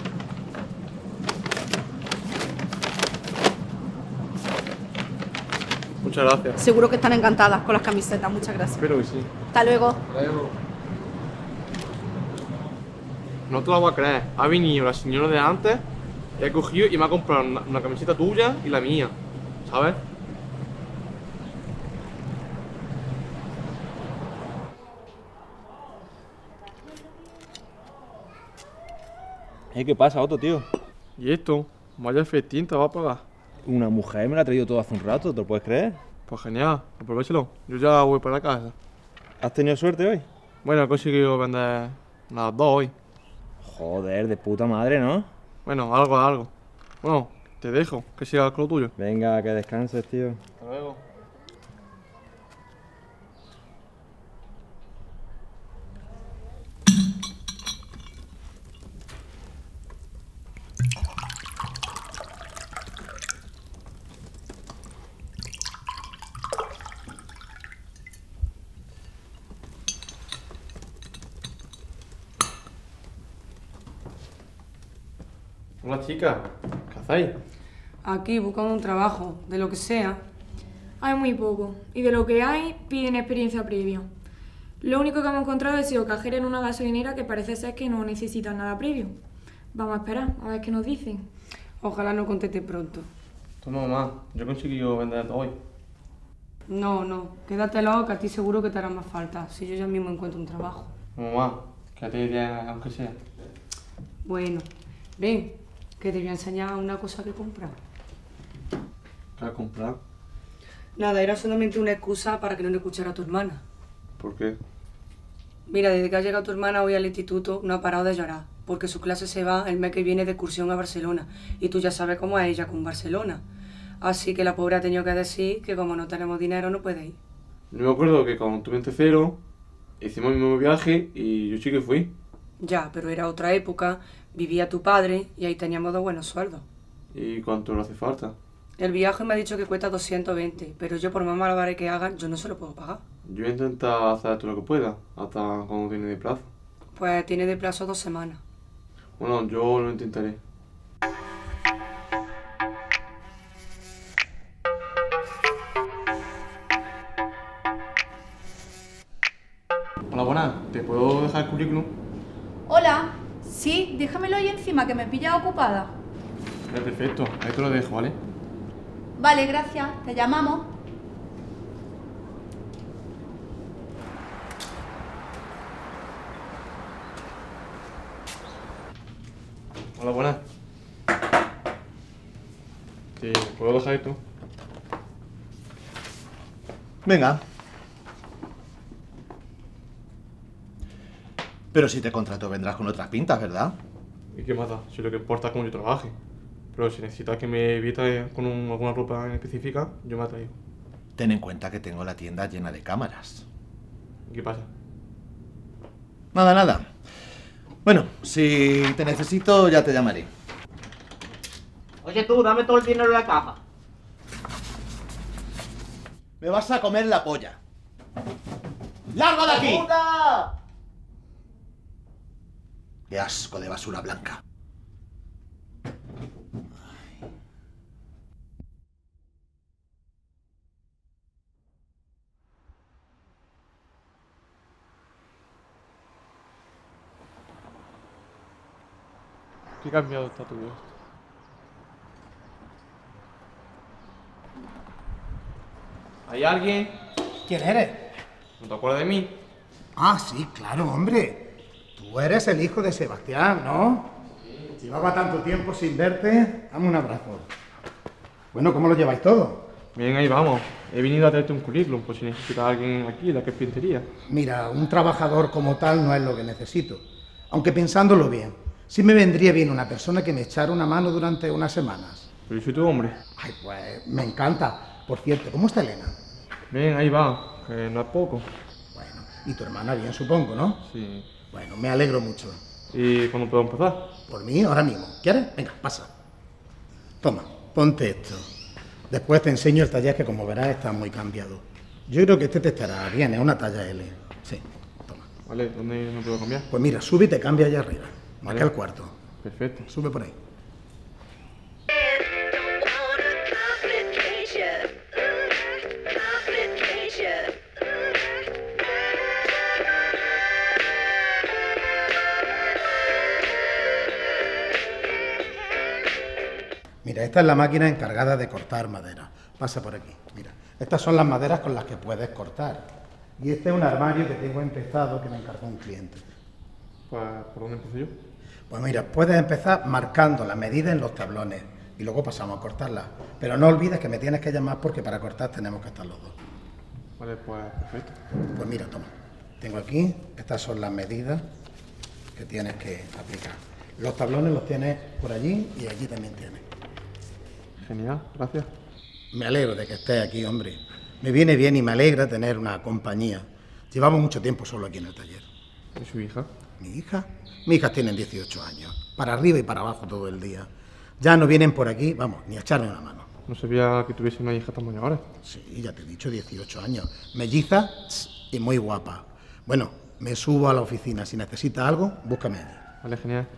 Muchas gracias. Seguro que están encantadas con las camisetas. Muchas gracias. Espero que sí. Hasta luego. Luego. No te lo vas a creer. Ha venido la señora de antes, y ha cogido y me ha comprado una camiseta tuya y la mía. ¿Sabes? ¿Qué pasa, Otto, tío? ¿Y esto? Vaya festín, te va a pagar. Una mujer me la ha traído todo hace un rato, ¿te lo puedes creer? Pues genial, aprovechalo. Yo ya voy para casa. ¿Has tenido suerte hoy? Bueno, he conseguido vender unas 2 hoy. Joder, de puta madre, ¿no? Bueno, algo. Bueno, te dejo, que sigas con lo tuyo. Venga, que descanses, tío. Hasta luego. Hola chica, ¿qué hacéis? Aquí buscando un trabajo, de lo que sea. Hay muy poco, y de lo que hay, piden experiencia previa. Lo único que hemos encontrado ha sido cajera en una gasolinera que parece ser que no necesitan nada previo. Vamos a esperar, a ver qué nos dicen. Ojalá no conteste pronto. Toma mamá, yo he conseguido vender 2 hoy. No, quédatelo, que a ti seguro que te hará más falta, si yo ya mismo encuentro un trabajo. Mamá, quédate 10 aunque sea. Bueno, ven, que te voy a enseñar una cosa que he comprado. ¿Qué has comprado? Nada, era solamente una excusa para que no le escuchara a tu hermana. ¿Por qué? Mira, desde que ha llegado tu hermana hoy al instituto no ha parado de llorar, porque su clase se va el mes que viene de excursión a Barcelona, y tú ya sabes cómo es ella con Barcelona. Así que la pobre ha tenido que decir que como no tenemos dinero no puede ir. Yo me acuerdo que cuando tuve en tercero, hicimos el mismo viaje y yo sí que fui. Ya, pero era otra época, vivía tu padre y ahí teníamos 2 buenos sueldos. ¿Y cuánto le hace falta? El viaje me ha dicho que cuesta 220, pero yo por más malabares que hagan, yo no se lo puedo pagar. Yo voy a intentar hacer todo lo que pueda, hasta cuando tiene de plazo. Pues tiene de plazo 2 semanas. Bueno, yo lo intentaré. Hola, buenas. ¿Te puedo dejar el currículum? Hola. Sí, déjamelo ahí encima, que me pilla ocupada. Perfecto. Ahí te lo dejo, ¿vale? Vale, gracias. Te llamamos. Hola, buenas. ¿Te puedo dejar esto? Venga. Pero si te contrato vendrás con otras pintas, ¿verdad? ¿Y qué más da? Si lo que importa es cómo yo trabaje. Pero si necesitas que me vistas con alguna ropa en específica, yo me la traigo. Ten en cuenta que tengo la tienda llena de cámaras. ¿Y qué pasa? Nada. Bueno, si te necesito ya te llamaré. Oye tú, dame todo el dinero en la caja. Me vas a comer la polla. ¡Largo de aquí! ¡Puta! ¡Qué asco de basura blanca! ¿Qué cambiado está tu voz? ¿Hay alguien? ¿Quién eres? ¿No te acuerdas de mí? Ah, sí, claro, hombre. Tú eres el hijo de Sebastián, ¿no? Sí. Llevaba tanto tiempo sin verte. Dame un abrazo. Bueno, ¿cómo lo lleváis todo? Bien, ahí vamos. He venido a traerte un currículum por si necesitas a alguien aquí en la carpintería. Mira, un trabajador como tal no es lo que necesito. Aunque pensándolo bien, sí me vendría bien una persona que me echara una mano durante unas semanas. Pero yo soy tu hombre. Ay, pues me encanta. Por cierto, ¿cómo está Elena? Bien, ahí va, que no es poco. Bueno, y tu hermana bien, supongo, ¿no? Sí. Bueno, me alegro mucho. ¿Y cuándo puedo empezar? Por mí, ahora mismo. ¿Quieres? Venga, pasa. Toma, ponte esto. Después te enseño el taller que, como verás, está muy cambiado. Yo creo que este te estará bien, es una talla L. Sí, toma. Vale, ¿dónde no puedo cambiar? Pues mira, sube y te cambia allá arriba. Marca el cuarto. Perfecto. Sube por ahí. Mira, esta es la máquina encargada de cortar madera. Pasa por aquí, mira. Estas son las maderas con las que puedes cortar. Y este es un armario que tengo empezado que me encargó un cliente. Pues, ¿por dónde empiezo yo? Pues mira, puedes empezar marcando la medida en los tablones y luego pasamos a cortarla. Pero no olvides que me tienes que llamar porque para cortar tenemos que estar los dos. Vale, pues perfecto. Pues mira, toma. Tengo aquí, estas son las medidas que tienes que aplicar. Los tablones los tienes por allí y allí también tienes. Genial, gracias. Me alegro de que estés aquí, hombre. Me viene bien y me alegra tener una compañía. Llevamos mucho tiempo solo aquí en el taller. ¿Y su hija? ¿Mi hija? Mis hijas tienen 18 años. Para arriba y para abajo todo el día. Ya no vienen por aquí, vamos, ni a echarme una mano. No sabía que tuviese una hija tan mayor. Sí, ya te he dicho, 18 años. Melliza y muy guapa. Bueno, me subo a la oficina. Si necesitas algo, búscame allí. Vale, genial.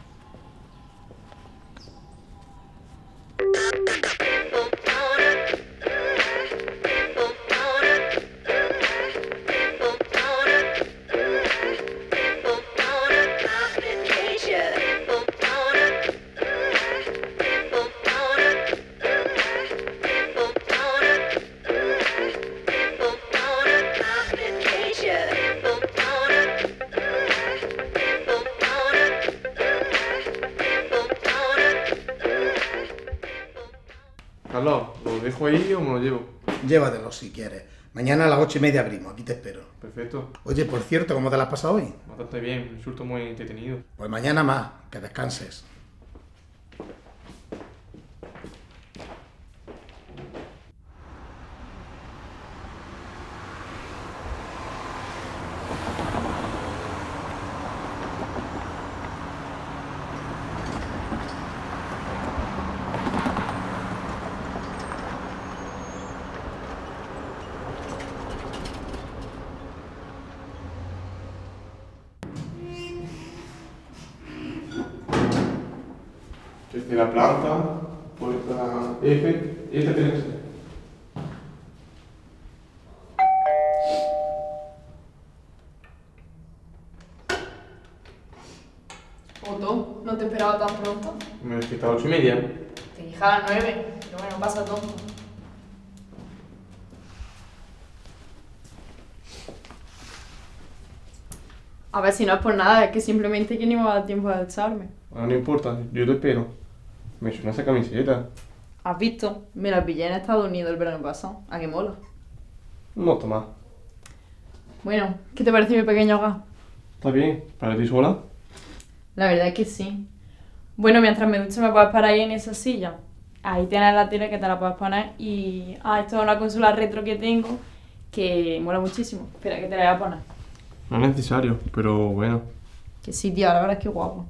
Carlos, ¿lo dejo ahí o me lo llevo? Llévatelo si quieres. Mañana a las 8:30 abrimos, aquí te espero. Perfecto. Oye, por cierto, ¿cómo te la has pasado hoy? Bastante bien, un surto muy entretenido. Pues mañana más, que descanses. Esta es la planta, por esta F y esta tiene que ser. Otto, ¿no te esperaba tan pronto? Me he quitado 8:30. Te dije a las 9, pero bueno, pasa tonto. A ver, si no es por nada, es que simplemente que ni me va a dar tiempo de echarme. Bueno, no importa, yo te espero. Me suena esa camiseta. ¿Has visto? Me la pillé en Estados Unidos el verano pasado. ¿A qué mola? No, toma. Bueno, ¿qué te parece mi pequeño hogar? ¿Está bien? ¿Para ti sola? La verdad es que sí. Bueno, mientras me ducho me puedes parar ahí en esa silla. Ahí tienes la tele que te la puedes poner y... Ah, esto es una consola retro que tengo que mola muchísimo. Espera que te la voy a poner. No es necesario, pero bueno. Que sí, tío, la verdad es que guapo.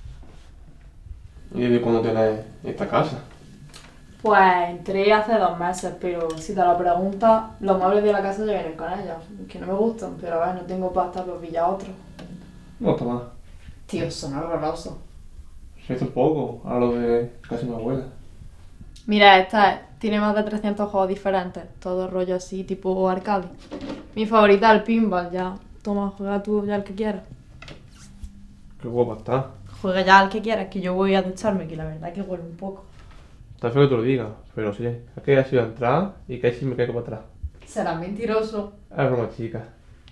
¿Y desde cuándo tienes esta casa? Pues entré hace 2 meses, pero si te lo preguntas, los muebles de la casa ya vienen con ella. Que no me gustan, pero a ver, no tengo pasta para pillar otro. No, toma. Tío, son horrorosos. Esto es poco, a lo de casi mi abuela. Mira, esta tiene más de 300 juegos diferentes, todo rollo así, tipo arcade. Mi favorita es el pinball, ya. Toma, juega tú ya el que quieras. Qué guapa está. Juega ya al que quieras, que yo voy a ducharme, que la verdad es que huele un poco. Está feo que te lo diga, pero sí, es que ha sido entrar y que ahí sí me caigo para atrás. Será mentiroso. Es broma, chica.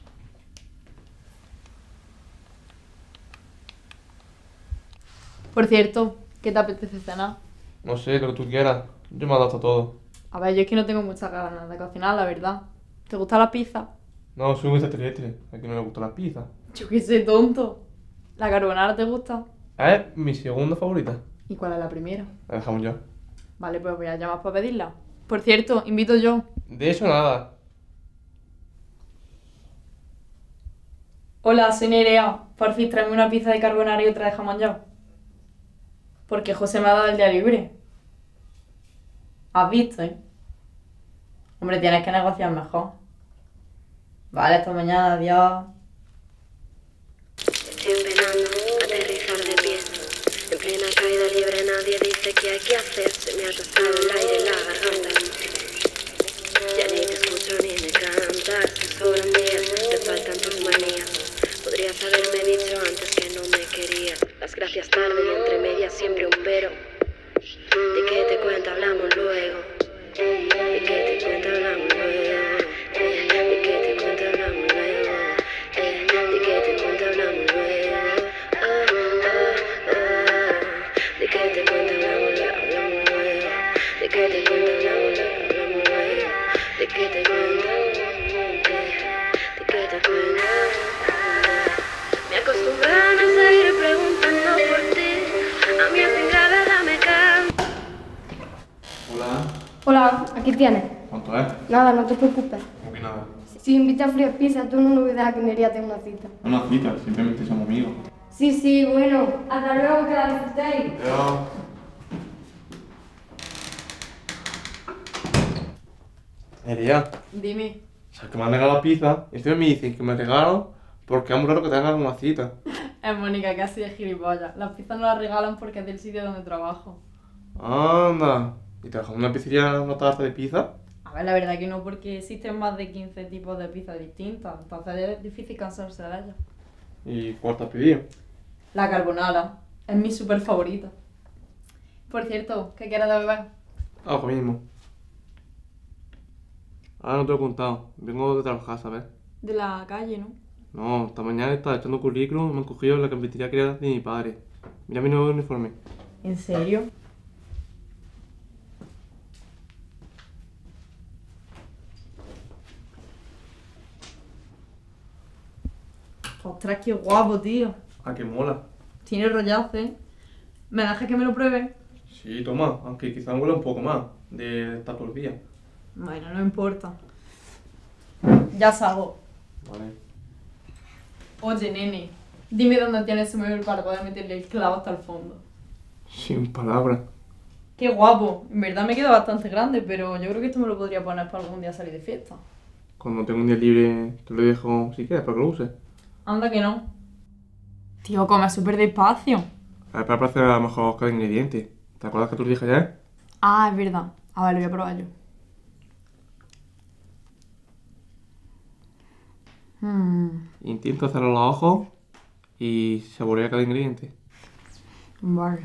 Por cierto, ¿qué te apetece cenar? No sé, lo que tú quieras. Yo me adapto a todo. A ver, yo es que no tengo muchas ganas de cocinar, la verdad. ¿Te gusta la pizza? No, soy un extraterrestre. A quien no le gusta la pizza. Yo qué sé, tonto. ¿La carbonara te gusta? Es mi segunda favorita. ¿Y cuál es la primera? La dejamos ya. Vale, pues voy a llamar para pedirla. Por cierto, invito yo. De eso nada. Hola, soy Nerea. Por fin, tráeme una pizza de carbonara y otra de jamón york. Porque José me ha dado el día libre. ¿Has visto, Hombre, tienes que negociar mejor. Vale, hasta mañana, adiós. Estoy esperando aterrizar de pie. En plena caída libre nadie dice qué hay que hacer. Se me ha rozado el aire en la garganta. Ya ni te escucho ni me cantas. Te sobran días, te faltan tus manías. Podrías haberme dicho antes que no me querías. Las gracias tarde y entre medias siempre un pero. ¿De qué te cuento? Hablamos luego. ¿De qué te cuento? Hablamos luego. ¿De qué te cuento? Hablamos luego. ¿De qué te cuento? Hablamos luego. ¿De qué te cuento? Hablamos luego. Hablamos luego. ¿De qué te cuento? Hablamos luego. Hablamos luego. ¿De qué te cuento? ¿De qué te cuento? Me acostumbran a seguir preguntando por ti. A mí sin gravedad me canta. Hola. Hola, aquí tienes. ¿Cuánto es? Nada, no te preocupes. ¿Cómo que nada? Si invitas a Frías Pizza, tú no me olvidas que Nerea tengo una cita. Una cita, simplemente somos amigos. Sí, bueno, hasta luego, que la disfrutéis. Adiós. Nerea, Dime. ¿sabes que me han regalado pizza? Y encima me dicen que me regalan porque es muy raro que te hagan una cita. Es Mónica, casi de gilipollas. Las pizzas no las regalan porque es del sitio donde trabajo. Anda. ¿Y trabajas en una pizzería, una tarta de pizza? A ver, la verdad que no, porque existen más de 15 tipos de pizzas distintas. Entonces es difícil cansarse de ellas. ¿Y cuál te has pedido? La carbonara. Es mi súper favorita. Por cierto, ¿qué quieres de beber? Ahora mismo. Ahora no te lo he contado. Vengo de trabajar, ¿sabes? De la calle, ¿no? No, esta mañana estaba echando currículum y me han cogido en la cafetería que era de mi padre. Mira mi nuevo uniforme. ¿En serio? Ostras, qué guapo, tío. Ah, qué mola. Tiene rollazo, ¿Me dejas que me lo pruebe? Sí, toma, aunque quizá huela un poco más de estar todo el día. Bueno, no importa. Ya salgo. Vale. Oye, nene, dime dónde tienes ese móvil para poder meterle el clavo hasta el fondo. Sin palabras. Qué guapo. En verdad me queda bastante grande, pero yo creo que esto me lo podría poner para algún día salir de fiesta. Cuando tengo un día libre, te lo dejo si quieres para que lo uses. Anda que no. Tío, come súper despacio. A ver, para hacer a lo mejor cada ingrediente. ¿Te acuerdas que te lo dije ayer? Ah, es verdad. A ver, lo voy a probar yo. Intento cerrar los ojos y saborear cada ingrediente. Vale.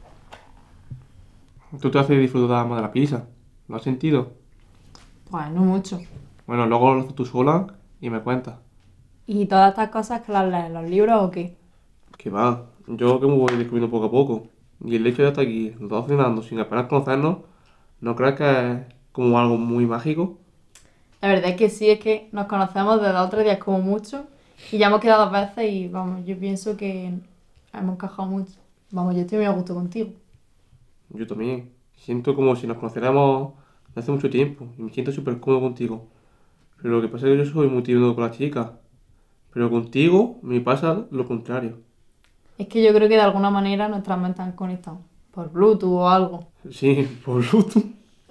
Tú te haces disfrutar más de la pizza. ¿Lo has sentido? Pues no mucho. Bueno, luego lo haces tú sola y me cuentas. ¿Y todas estas cosas que las lees en los libros o qué? Que va, yo que me voy descubriendo poco a poco. Y el hecho de estar aquí, los dos cenando sin apenas conocernos, ¿no crees que es como algo muy mágico? La verdad es que sí, es que nos conocemos desde 2 o 3 días como mucho. Y ya hemos quedado 2 veces y vamos, yo pienso que hemos encajado mucho. Vamos, yo estoy muy a gusto contigo. Yo también. Siento como si nos conociéramos desde hace mucho tiempo y me siento súper cómodo contigo. Pero lo que pasa es que yo soy muy tímido con las chicas. Pero contigo me pasa lo contrario. Es que yo creo que de alguna manera nuestras mentes han conectado. Por Bluetooth o algo. Sí, por Bluetooth.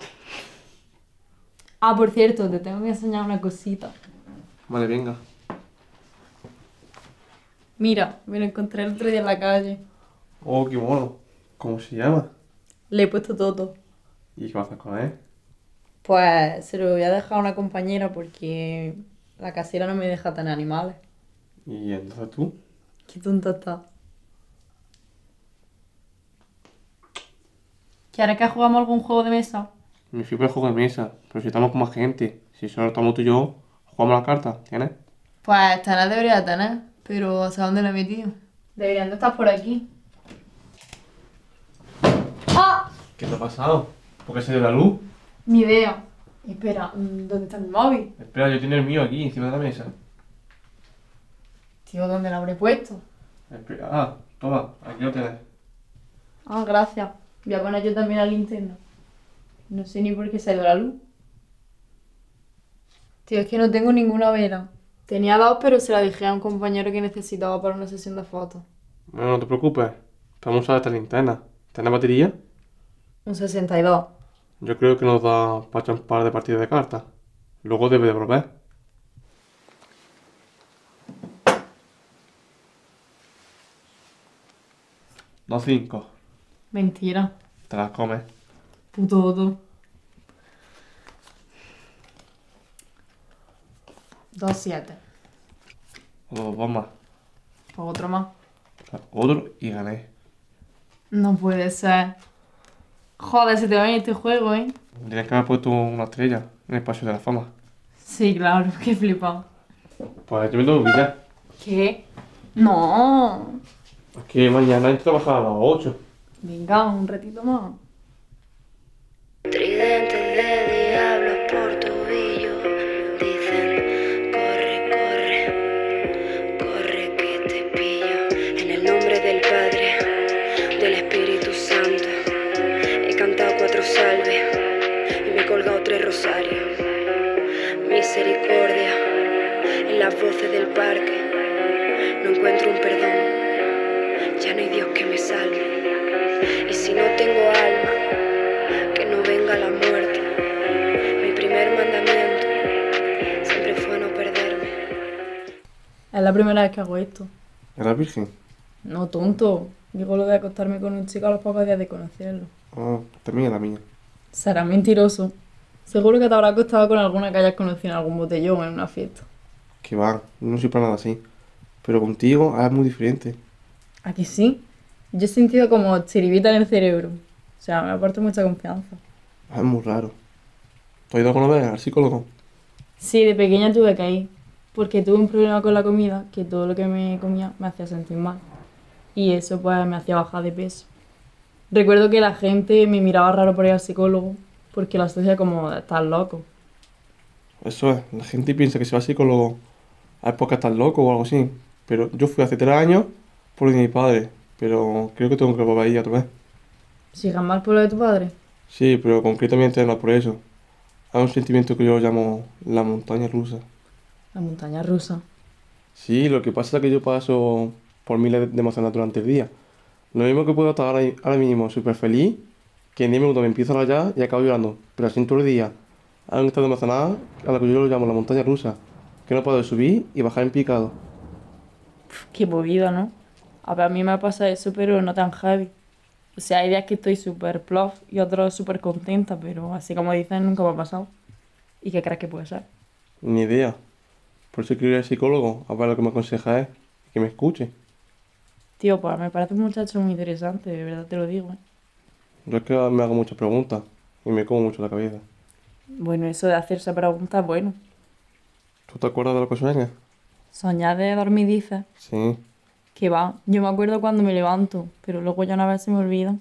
Ah, por cierto, te tengo que enseñar una cosita. Vale, venga. Mira, me lo encontré el otro día en la calle. Oh, qué mono. ¿Cómo se llama? Le he puesto Toto. ¿Y qué vas a hacer con él? Pues se lo voy a dejar a una compañera porque la casera no me deja tener animales. ¿Y entonces tú? Qué tonta está. ¿Quieres que jugamos algún juego de mesa? Me fui por el juego de mesa, pero si estamos con más gente, si solo estamos tú y yo, jugamos las cartas, ¿tienes? Pues tener debería tener, pero ¿hacia dónde la he metido? Deberían de estar por aquí. ¡Ah! ¿Qué te ha pasado? ¿Por qué se dio la luz? Ni idea. Espera, ¿dónde está mi móvil? Espera, yo tengo el mío aquí, encima de la mesa. Tío, ¿dónde lo habré puesto? Espera, toma, aquí lo tienes. Ah, gracias. Voy a poner yo también la linterna. No sé ni por qué se ha ido la luz. Tío, es que no tengo ninguna vela. Tenía 2, pero se la dejé a un compañero que necesitaba para una sesión de fotos. Bueno, no te preocupes. Podemos usar esta linterna. ¿Tiene batería? Un 62. Yo creo que nos da para echar un par de partidas de cartas. Luego debe de volver. Dos 5. Mentira. Te las comes. Puto Otto. 2 7. Dos bombas. Pues otro más. Otro y gané. No puede ser. Joder, se te va bien este juego, ¿eh? Tienes que haber puesto una estrella en el Paseo de la Fama. Sí, claro, qué flipado. Pues yo me tengo que quitar. ¿Qué? No. Es que mañana hay que trabajar a las 8. Venga, un ratito más. Tridente de diablo por tobillo. Dicen, corre, corre, corre que te pillo. En el nombre del Padre, del Espíritu Santo. He cantado 4 salves y me he colgado 3 rosarios. Misericordia en las voces del parque. No encuentro un perdón, ya no hay Dios que me salve. Y si no tengo alma, que no venga la muerte. Mi primer mandamiento siempre fue no perderme. Es la primera vez que hago esto. ¿Eras virgen? No, tonto. Digo lo de acostarme con un chico a los pocos días de conocerlo. Ah, también es la mía. Será mentiroso. Seguro que te habrá acostado con alguna que hayas conocido en algún botellón en una fiesta. Que va, no soy para nada así. Pero contigo es muy diferente. ¿A que sí? Yo he sentido como chiribita en el cerebro. O sea, me aporta mucha confianza. Es muy raro. ¿Tú has ido alguna vez al psicólogo? Sí, de pequeña tuve que ir. Porque tuve un problema con la comida, que todo lo que me comía me hacía sentir mal. Y eso pues me hacía bajar de peso. Recuerdo que la gente me miraba raro por ir al psicólogo, porque lo asocia como estás loco. Eso es, la gente piensa que si va al psicólogo es porque estás loco o algo así. Pero yo fui hace 3 años por lo de mi padre, pero creo que tengo que volver a ir otra vez. ¿Sigas mal por lo de tu padre? Sí, pero concretamente no por eso. Hay un sentimiento que yo llamo la montaña rusa. La montaña rusa. Sí, lo que pasa es que yo paso por miles de emociones durante el día. Lo mismo que puedo estar ahora mismo súper feliz, que en 10 minutos me empiezo a rayar y acabo llorando. Pero así todo el día hay un estado emocional a lo que yo lo llamo la montaña rusa, que no puedo subir y bajar en picado. Qué movida, ¿no? A ver, a mí me pasa eso, pero no tan heavy. O sea, hay días que estoy súper plof y otros súper contenta, pero así como dicen, nunca me ha pasado. ¿Y qué crees que puede ser? Ni idea. Por eso quiero ir al psicólogo, a ver lo que me aconseja es que me escuche. Tío, pues me parece un muchacho muy interesante, de verdad te lo digo, ¿eh? Yo es que me hago muchas preguntas y me como mucho la cabeza. Bueno, eso de hacerse preguntas, bueno. ¿Tú te acuerdas de lo que sueñas? Soñar de dormir, dices. Sí. Que va, yo me acuerdo cuando me levanto, pero luego ya una vez se me olvida.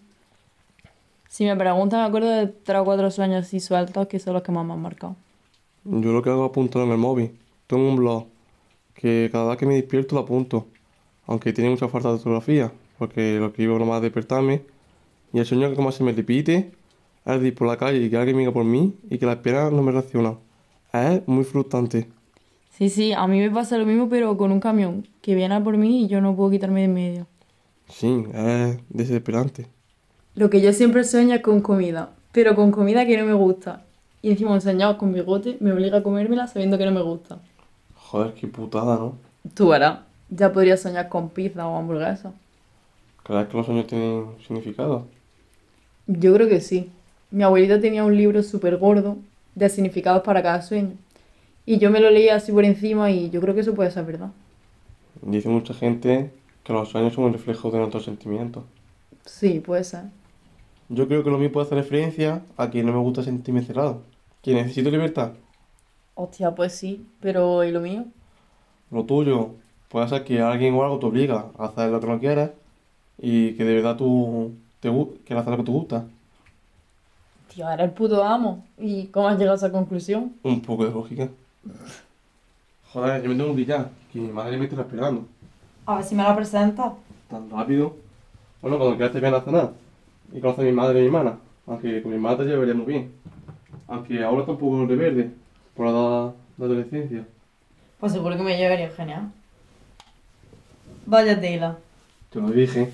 Si me preguntan, me acuerdo de 3 o 4 sueños así sueltos que son los que más me han marcado. Yo lo que hago es apuntarlo en el móvil. Tengo un blog que cada vez que me despierto lo apunto, aunque tiene mucha falta de ortografía, porque lo que iba nomás es despertarme y el sueño que más se me repite es de ir por la calle y que alguien venga por mí y que la espera no me reacciona. Es muy frustrante. Sí, a mí me pasa lo mismo, pero con un camión que viene a por mí y yo no puedo quitarme de en medio. Sí, es desesperante. Lo que yo siempre sueño es con comida, pero con comida que no me gusta. Y encima un señor con bigote me obliga a comérmela sabiendo que no me gusta. Joder, qué putada, ¿no? Tú verás, ya podrías soñar con pizza o hamburguesa. ¿Crees que los sueños tienen significado? Yo creo que sí. Mi abuelita tenía un libro súper gordo de significados para cada sueño. Y yo me lo leía así por encima y yo creo que eso puede ser verdad. Dice mucha gente que los sueños son un reflejo de nuestros sentimientos. Sí, puede ser. Yo creo que lo mío puede hacer referencia a que no me gusta sentirme encerrado. Que necesito libertad. Hostia, pues sí, pero ¿y lo mío? Lo tuyo puede ser que alguien o algo te obliga a hacer lo que no quieres y que de verdad tú quieres hacer lo que te gusta. Tío, era el puto amo. ¿Y cómo has llegado a esa conclusión? Un poco de lógica. Joder, yo me tengo que pillar, que mi madre me está esperando. A ver si me la presenta. Tan rápido. Bueno, cuando quieras te ven a cenar. Y conoces a mi madre y mi hermana. Aunque con mi madre te llevaríamos bien. Aunque ahora está un poco rebelde por la edad de adolescencia. Pues seguro que me llevaría genial. Vaya tela. Te lo dije.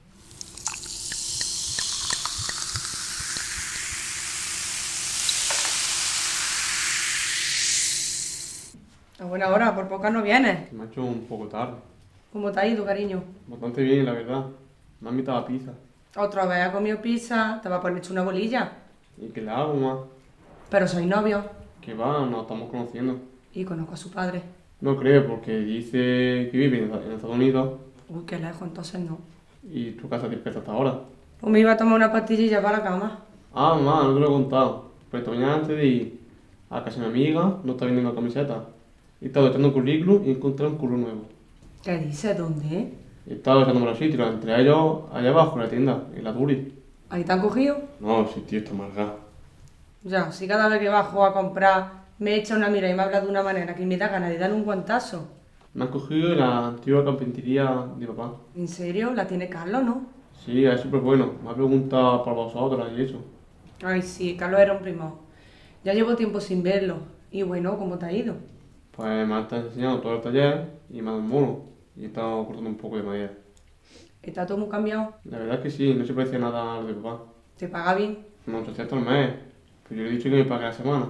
A buena hora, por poco no vienes. Me ha hecho un poco tarde. ¿Cómo te ha ido, cariño? Bastante bien, la verdad. Me han invitado a pizza. Otra vez ha comido pizza, te va a poner hecho una bolilla. ¿Y qué le hago, más? Pero sois novios. Que va, nos estamos conociendo. Y conozco a su padre. No creo, porque dice que vive en Estados Unidos. Uy, qué lejos, entonces no. ¿Y tu casa despierta hasta ahora? Pues me iba a tomar una pastillilla para la cama. Ah, mamá, no te lo he contado. Pero esta mañana antes de ir a casa de mi amiga, no está vendiendo camiseta. He estado echando currículum y encontré un curro nuevo. ¿Qué dices? ¿Dónde? He estado echándome los sitios, entre ellos allá abajo en la tienda, en la Turi. ¿Ahí te han cogido? No, sí, tío, está amargado. Ya, si cada vez que bajo a comprar me echa una mira y me habla de una manera que me da ganas de darle un guantazo. Me han cogido en la antigua carpintería de papá. ¿En serio? ¿La tiene Carlos, no? Sí, es súper bueno. Me ha preguntado por vosotros y eso. Ay, sí, Carlos era un primo. Ya llevo tiempo sin verlo. Y bueno, ¿cómo te ha ido? Pues me ha estado enseñando todo el taller y me ha dado un mono. Y he estado cortando un poco de madera. ¿Está todo muy cambiado? La verdad es que sí, no se parecía nada a lo de papá. ¿Te paga bien? No, 800 al mes. Pero yo le he dicho que me pague a la semana.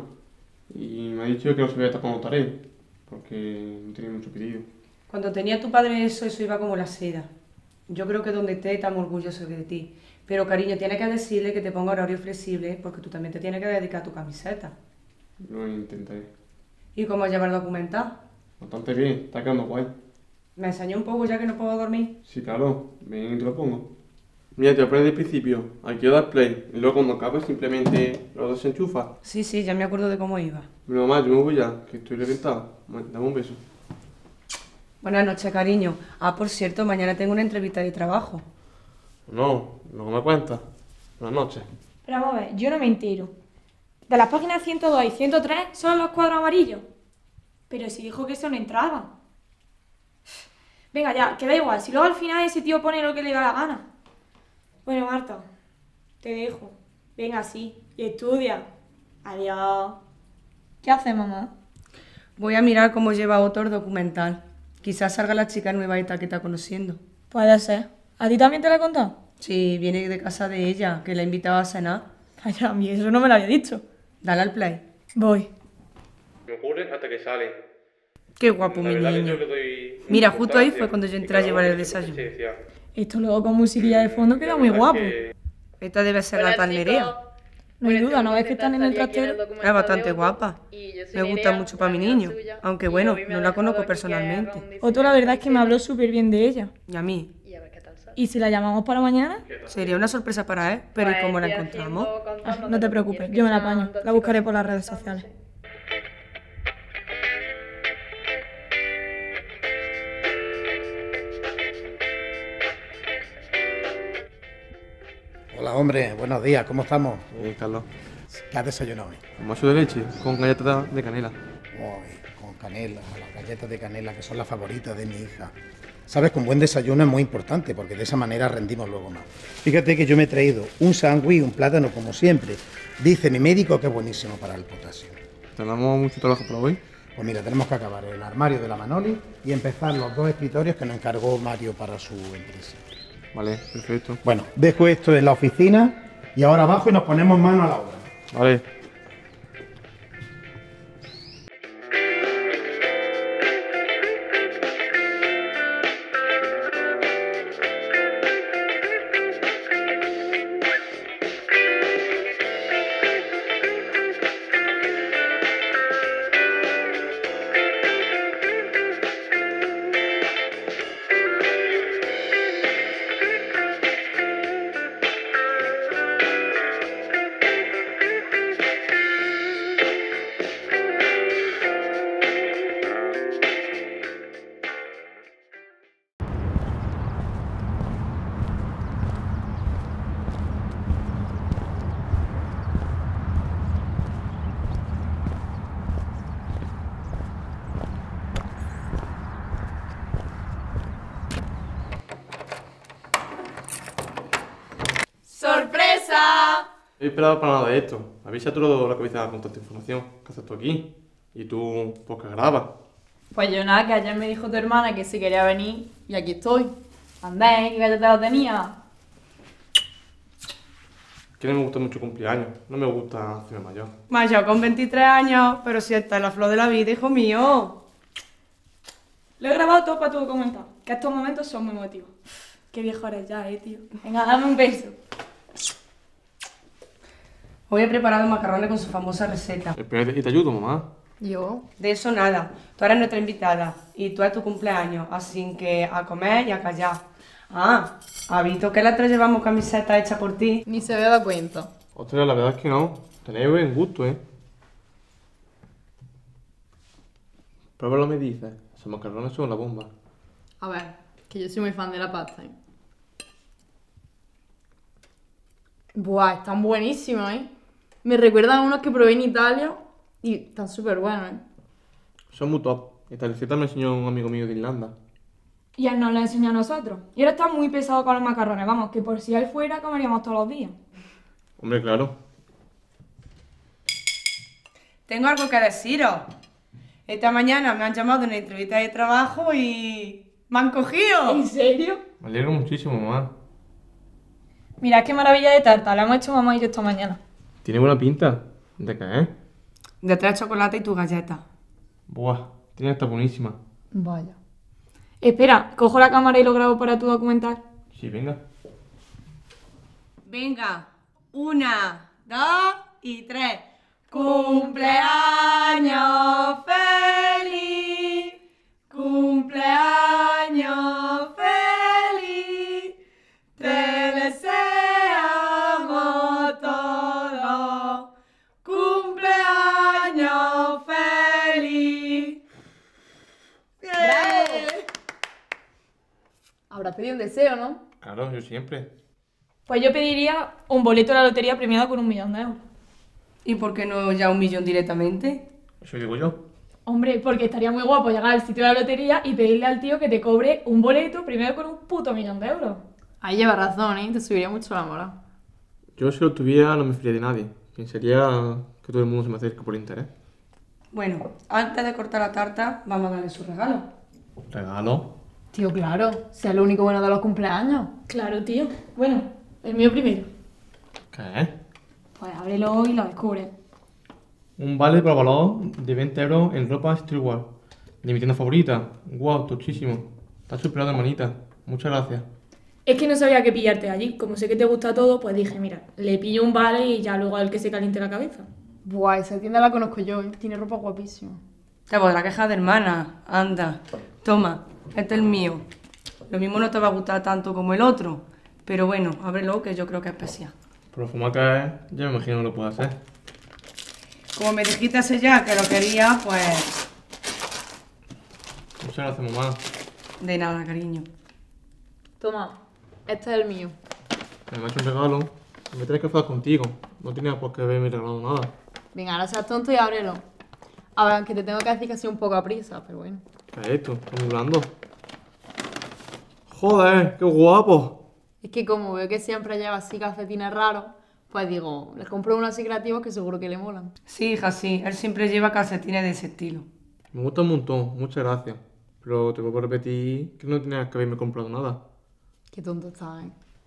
Y me ha dicho que no se veía hasta cuando estaré. Porque no tenía mucho pedido. Cuando tenía tu padre eso iba como la seda. Yo creo que donde esté estamos orgullosos de ti. Pero cariño, tienes que decirle que te ponga horario flexible porque tú también te tienes que dedicar a tu camiseta. Lo intentaré. ¿Y cómo llevar el documental? Bastante bien, está quedando guay. ¿Me enseñó un poco ya que no puedo dormir? Sí, claro, ven y te lo pongo. Mira, te lo pones desde el principio. Aquí le das play. Y luego cuando acabe simplemente lo desenchufas. Sí, sí, ya me acuerdo de cómo iba. Bueno, mamá, yo me voy ya, que estoy reventado. Dame un beso. Buenas noches, cariño. Ah, por cierto, mañana tengo una entrevista de trabajo. No, luego me cuentas. Buenas noches. Pero vamos a ver, yo no me entero. De las páginas 102 y 103 son los cuadros amarillos. Pero si dijo que eso no entraba. Venga ya, que da igual. Si luego al final ese tío pone lo que le da la gana. Bueno, Marta, te dejo. Venga, sí. Y estudia. Adiós. ¿Qué haces, mamá? Voy a mirar cómo lleva otro documental. Quizás salga la chica nueva esta que está conociendo. Puede ser. ¿A ti también te la he contado? Sí, viene de casa de ella, que la invitaba a cenar. Ay, a mí eso no me lo había dicho. Dale al play. Voy. Me ocurre hasta que sale. Qué guapo, mi niño. Mira, justo ahí fue cuando yo entré a llevar el desayuno. Esto luego con musiquilla de fondo queda muy guapo. Esta debe ser la palmería. No hay duda, ¿no ves que están en el trastero? Es bastante guapa. Me gusta mucho para mi niño. Aunque bueno, no la conozco personalmente. Otro, la verdad es que me habló súper bien de ella. ¿Y a mí? ¿Y si la llamamos para mañana? Sería una sorpresa para él, pero ¿y cómo la encontramos? Ah, no te preocupes, yo me la apaño. La buscaré por las redes sociales. Hola, hombre, buenos días, ¿cómo estamos? Bien, Carlos. ¿Qué has desayunado hoy? Un vaso de leche con galletas de canela. Uy, con canela, las galletas de canela, que son las favoritas de mi hija. Sabes que un buen desayuno es muy importante, porque de esa manera rendimos luego más. Fíjate que yo me he traído un sándwich y un plátano, como siempre. Dice mi médico que es buenísimo para el potasio. ¿Tenemos mucho trabajo para hoy? Pues mira, tenemos que acabar el armario de la Manoli y empezar los 2 escritorios que nos encargó Mario para su empresa. Vale, perfecto. Bueno, dejo esto en la oficina y ahora abajo y nos ponemos mano a la obra. Vale. ¡Sorpresa! No he esperado para nada de esto. Avisa tú la cabeza con tanta información. ¿Qué haces tú aquí? Y tú, pues que grabas. Pues yo nada, que ayer me dijo tu hermana que si quería venir y aquí estoy. Andé, que ya te lo tenía. Que no me gusta mucho cumpleaños, no me gusta hacerme mayor. Más yo con 23 años, pero si esta es la flor de la vida, hijo mío. Lo he grabado todo para tu documental, que estos momentos son muy emotivos. Qué viejo eres ya, tío. Venga, dame un beso. Hoy he preparado macarrones con su famosa receta. Espérate, ¿y te ayudo, mamá? ¿Yo? De eso nada. Tú eres nuestra invitada y tú es tu cumpleaños, así que a comer y a callar. Ah, ¿has visto que las tres llevamos camisetas hechas por ti? Ni se había dado cuenta. Ostras, la verdad es que no. Tenéis buen gusto, ¿eh? Pruébalo, me dices. Esos macarrones son la bomba. A ver, que yo soy muy fan de la pasta, ¿eh? Buah, están buenísimos, ¿eh? Me recuerdan a unos que probé en Italia y están súper buenos, ¿eh? Son muy top. Esta receta me enseñó un amigo mío de Irlanda. Y él nos lo enseñó a nosotros. Y ahora está muy pesado con los macarrones, vamos, que por si él fuera comeríamos todos los días. Hombre, claro. Tengo algo que deciros. Esta mañana me han llamado de una entrevista de trabajo y... ¡me han cogido! ¿En serio? Me alegro muchísimo, mamá. Mira, qué maravilla de tarta. La hemos hecho mamá y yo esta mañana. Tiene buena pinta. ¿De qué, eh? De 3 chocolates y tu galleta. Buah, tiene que estar buenísima. Vaya. Espera, cojo la cámara y lo grabo para tu documental. Sí, venga. Venga, 1, 2 y 3. ¡Cumpleaños feliz! ¡Cumpleaños feliz! ¡Te deseamos todos! ¡Cumpleaños feliz! ¡Bien! Habrás pedido un deseo, ¿no? Claro, yo siempre. Pues yo pediría un boleto de la lotería premiado con 1 millón de euros. ¿Y por qué no ya 1 millón directamente? Eso digo yo. Hombre, porque estaría muy guapo llegar al sitio de la lotería y pedirle al tío que te cobre un boleto primero con 1 puto millón de euros. Ahí llevas razón, ¿eh? Te subiría mucho la moral. Yo si lo tuviera no me fiaría de nadie. Pensaría que todo el mundo se me acerca por interés. Bueno, antes de cortar la tarta, vamos a darle su regalo. ¿Regalo? Tío, claro. Sea lo único bueno de los cumpleaños. Claro, tío. Bueno, el mío primero. ¿Qué? Pues ábrelo y lo descubres. Un vale para valor de 20 euros en ropa streetwear. De mi tienda favorita. Guau, tochísimo. Está superado, hermanita. Muchas gracias. Es que no sabía qué pillarte allí. Como sé que te gusta todo, pues dije, mira, le pillo un vale y ya luego al que se caliente la cabeza. Buah, esa tienda la conozco yo, ¿eh? Tiene ropa guapísima. Te podrá quejar de hermana. Anda, toma, este es el mío. Lo mismo no te va a gustar tanto como el otro, pero bueno, ábrelo que yo creo que es especial. Por lo fumar que es, ya me imagino que lo puedo hacer. Como me dijiste hace ya que lo quería, pues... Muchas gracias, mamá. De nada, cariño. Toma, este es el mío. Me ha hecho un regalo. Me tienes que enfadar contigo. No tenía por qué haberme regalado nada. Venga, ahora seas tonto y ábrelo. A ver, aunque te tengo que decir que ha sido un poco a prisa, pero bueno. ¿Qué es esto? ¿Estás nublando? ¡Joder! ¡Qué guapo! Es que como veo que siempre lleva así calcetines raros, pues digo, les compro unos así creativos que seguro que le molan. Sí, hija, sí. Él siempre lleva calcetines de ese estilo. Me gusta un montón. Muchas gracias. Pero te vuelvo a repetir que no tenías que haberme comprado nada. Qué tonto estás, ¿eh?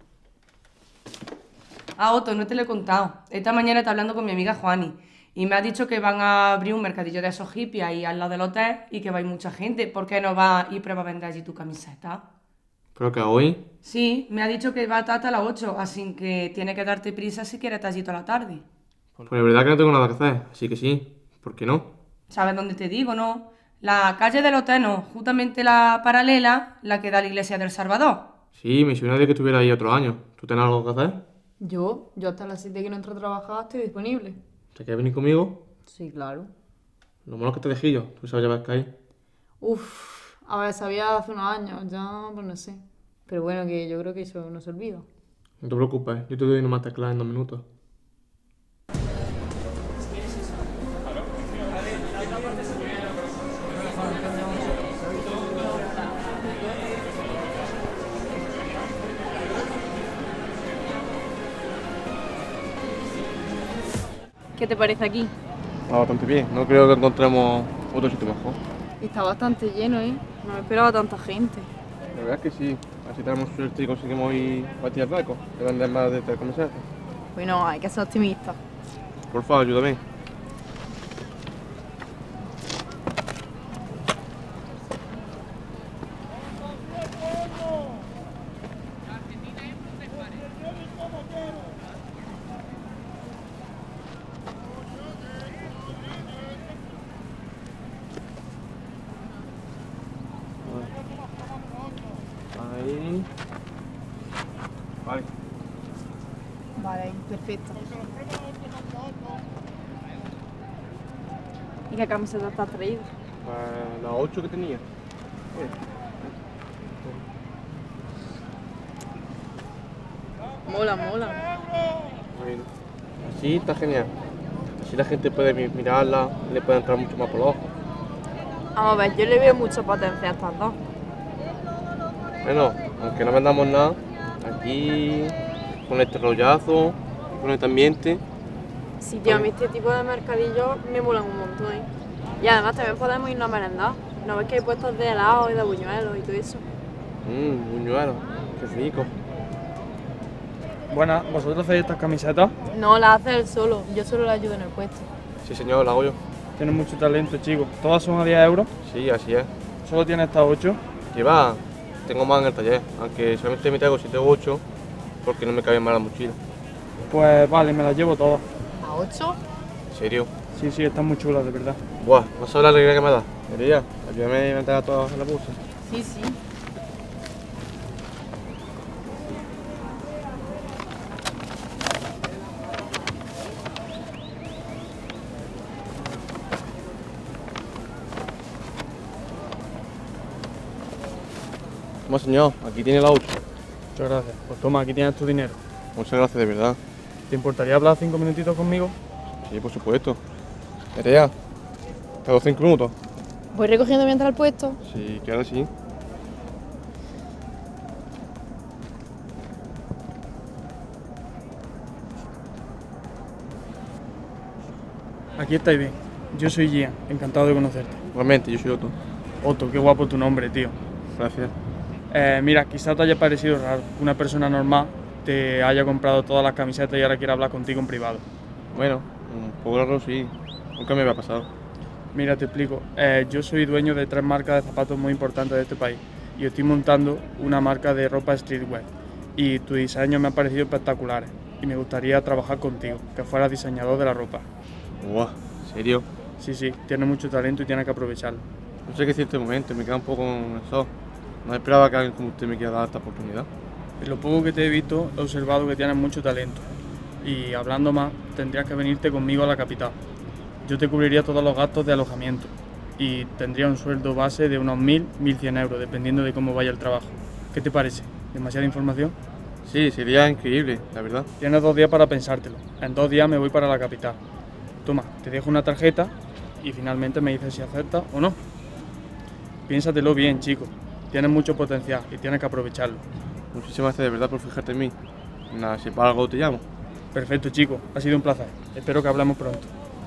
Ah, Otto, no te lo he contado. Esta mañana está hablando con mi amiga Juani y me ha dicho que van a abrir un mercadillo de esos hippies ahí al lado del hotel y que va a ir mucha gente. ¿Por qué no vas y prueba a vender allí tu camiseta? ¿Pero que hoy? Sí, me ha dicho que va a estar hasta las 8, así que tiene que darte prisa si quieres estar allí toda la tarde. Pues la verdad que no tengo nada que hacer, así que sí. ¿Por qué no? ¿Sabes dónde te digo, no? La calle del hotel no, justamente la paralela, la que da a la iglesia del Salvador. Sí, me suena de que estuviera ahí otro año. ¿Tú tienes algo que hacer? Yo hasta las 7 que no entro a trabajar estoy disponible. ¿Te quieres venir conmigo? Sí, claro. Lo malo es que te dejé yo, tú sabes ya ves que hay. Uf, a ver, sabía hace unos años, ya pues no sé. Pero bueno, que yo creo que eso no se olvida. No te preocupes, yo te doy nomás teclas en 2 minutos. ¿Qué te parece aquí? Está bastante bien, no creo que encontremos otro sitio mejor. Y está bastante lleno, ¿eh? No me esperaba tanta gente. La verdad es que sí. Así tenemos suerte y conseguimos ir a tirar barcos, que venden más de 3 comisarios. Bueno, hay que ser optimista. Por favor, ayúdame. Ahí. Vale. Vale, perfecto. ¿Y qué camiseta te has traído? Las 8 que tenía. Mola, mola. Bueno, así está genial. Así la gente puede mirarla, le puede entrar mucho más por los ojos. Vamos a ver, yo le veo mucho potencial a estas dos. Bueno, aunque no vendamos nada, aquí con este rollazo, con este ambiente. Sí, tío, a mí este tipo de mercadillos me molan un montón, ¿eh? Y además también podemos irnos a merendar. ¿No ves que hay puestos de helado y de buñuelos y todo eso? Buñuelos, qué rico. Buenas, ¿vosotros hacéis estas camisetas? No, las hace él solo. Yo solo le ayudo en el puesto. Sí, señor, la hago yo. Tienes mucho talento, chico. ¿Todas son a 10 euros? Sí, así es. ¿Solo tienes estas 8? Que va, tengo más en el taller, aunque solamente me traigo 7 u 8 porque no me caben más la mochila. Pues vale, me las llevo todas. ¿A 8? ¿En serio? Sí, sí, están muy chulas, de verdad. Buah, ¿vas a ver la alegría que me da? María, ayúdame a meter a todas en la bolsa. Sí, sí. Toma, señor, aquí tiene la 8. Muchas gracias. Pues toma, aquí tienes tu dinero. Muchas gracias, de verdad. ¿Te importaría hablar 5 minutitos conmigo? Sí, por supuesto. María, te hago 5 minutos. ¿Voy recogiendo mientras al puesto? Sí, claro, sí. Aquí estáis bien. Yo soy Gian, encantado de conocerte. Igualmente, yo soy Otto. Otto, qué guapo tu nombre, tío. Gracias. Mira, quizá te haya parecido raro que una persona normal te haya comprado todas las camisetas y ahora quiera hablar contigo en privado. Bueno, un poco raro sí. Nunca me había pasado. Mira, te explico. Yo soy dueño de 3 marcas de zapatos muy importantes de este país y estoy montando una marca de ropa streetwear. Y tus diseños me han parecido espectaculares y me gustaría trabajar contigo, que fueras diseñador de la ropa. Guau, ¿en serio? Sí, sí, tienes mucho talento y tienes que aprovecharlo. No sé qué decir en este momento, me queda un poco con eso. No esperaba que alguien como usted me quiera dar esta oportunidad. En lo poco que te he visto, he observado que tienes mucho talento. Y hablando más, tendrías que venirte conmigo a la capital. Yo te cubriría todos los gastos de alojamiento y tendría un sueldo base de unos 1.000, 1.100 euros, dependiendo de cómo vaya el trabajo. ¿Qué te parece? ¿Demasiada información? Sí, sería increíble, la verdad. Tienes 2 días para pensártelo. En 2 días me voy para la capital. Toma, te dejo una tarjeta y finalmente me dices si aceptas o no. Piénsatelo bien, chico. Tienes mucho potencial y tienes que aprovecharlo. Muchísimas gracias de verdad por fijarte en mí. Nada, si para algo te llamo. Perfecto, chico. Ha sido un placer. Espero que hablemos pronto.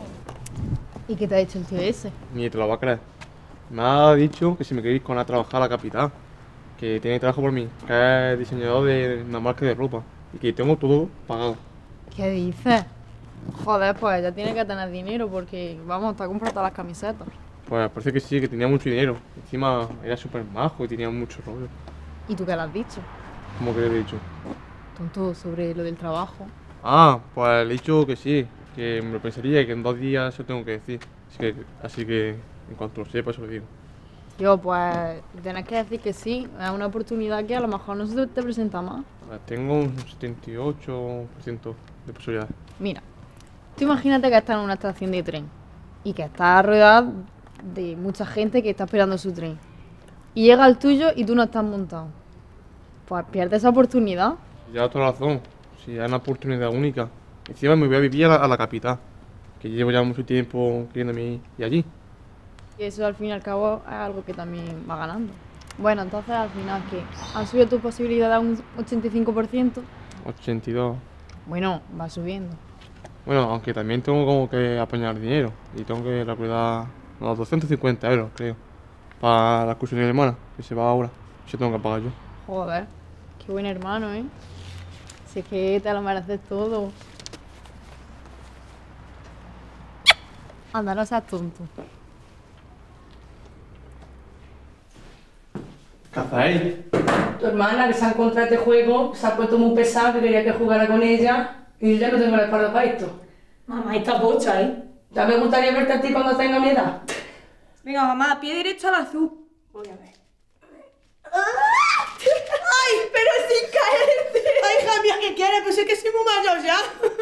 ¿Y qué te ha dicho el tío ese? Ni te lo va a creer. Me ha dicho que si me queréis con a trabajar a la capital, que tiene trabajo por mí, que es diseñador de una marca de ropa y que tengo todo pagado. ¿Qué dices? Joder, pues ya tiene que tener dinero porque, vamos, te ha comprado todas las camisetas. Pues parece que sí, que tenía mucho dinero. Encima era súper majo y tenía mucho rollo. ¿Y tú qué le has dicho? ¿Cómo que le he dicho? Tonto, sobre lo del trabajo. Ah, pues le he dicho que sí, que me lo pensaría y que en 2 días se lo tengo que decir. Así que en cuanto lo sepa, eso lo digo. Yo, pues, tienes que decir que sí. Es una oportunidad que a lo mejor no se te presenta más. Tengo un 78% de posibilidades. Mira, tú imagínate que estás en una estación de tren y que estás rodeada de mucha gente que está esperando su tren. Y llega el tuyo y tú no estás montado. Pues pierdes esa oportunidad. Llevas toda la razón. Si es una oportunidad única. Encima me voy a vivir a la capital, que llevo ya mucho tiempo queriéndome ir allí. Y eso al fin y al cabo es algo que también va ganando. Bueno, entonces al final, ¿qué? ¿Han subido tus posibilidades a un 85%? 82. Bueno, va subiendo. Bueno, aunque también tengo como que apañar dinero y tengo que recordar unos 250 euros, creo. para la excursión de mi hermana, que se va ahora. Se tengo que pagar yo. Joder, qué buen hermano, ¿eh? Si es que te lo mereces todo. Anda, no seas tonto. ¿Qué hacéis? Tu hermana, que se ha encontrado este juego, se ha puesto muy pesada, que quería que jugara con ella, y yo ya no tengo la espalda para esto. Mamá, está pocha, ¿eh? Ya me gustaría verte a ti cuando tenga mi edad. Venga, mamá, pie derecho al azul. Voy a ver. ¡Ay, pero sin caerte! ¡Ay, hija mía, ¿qué quieres? Pues es que soy muy mayor ya.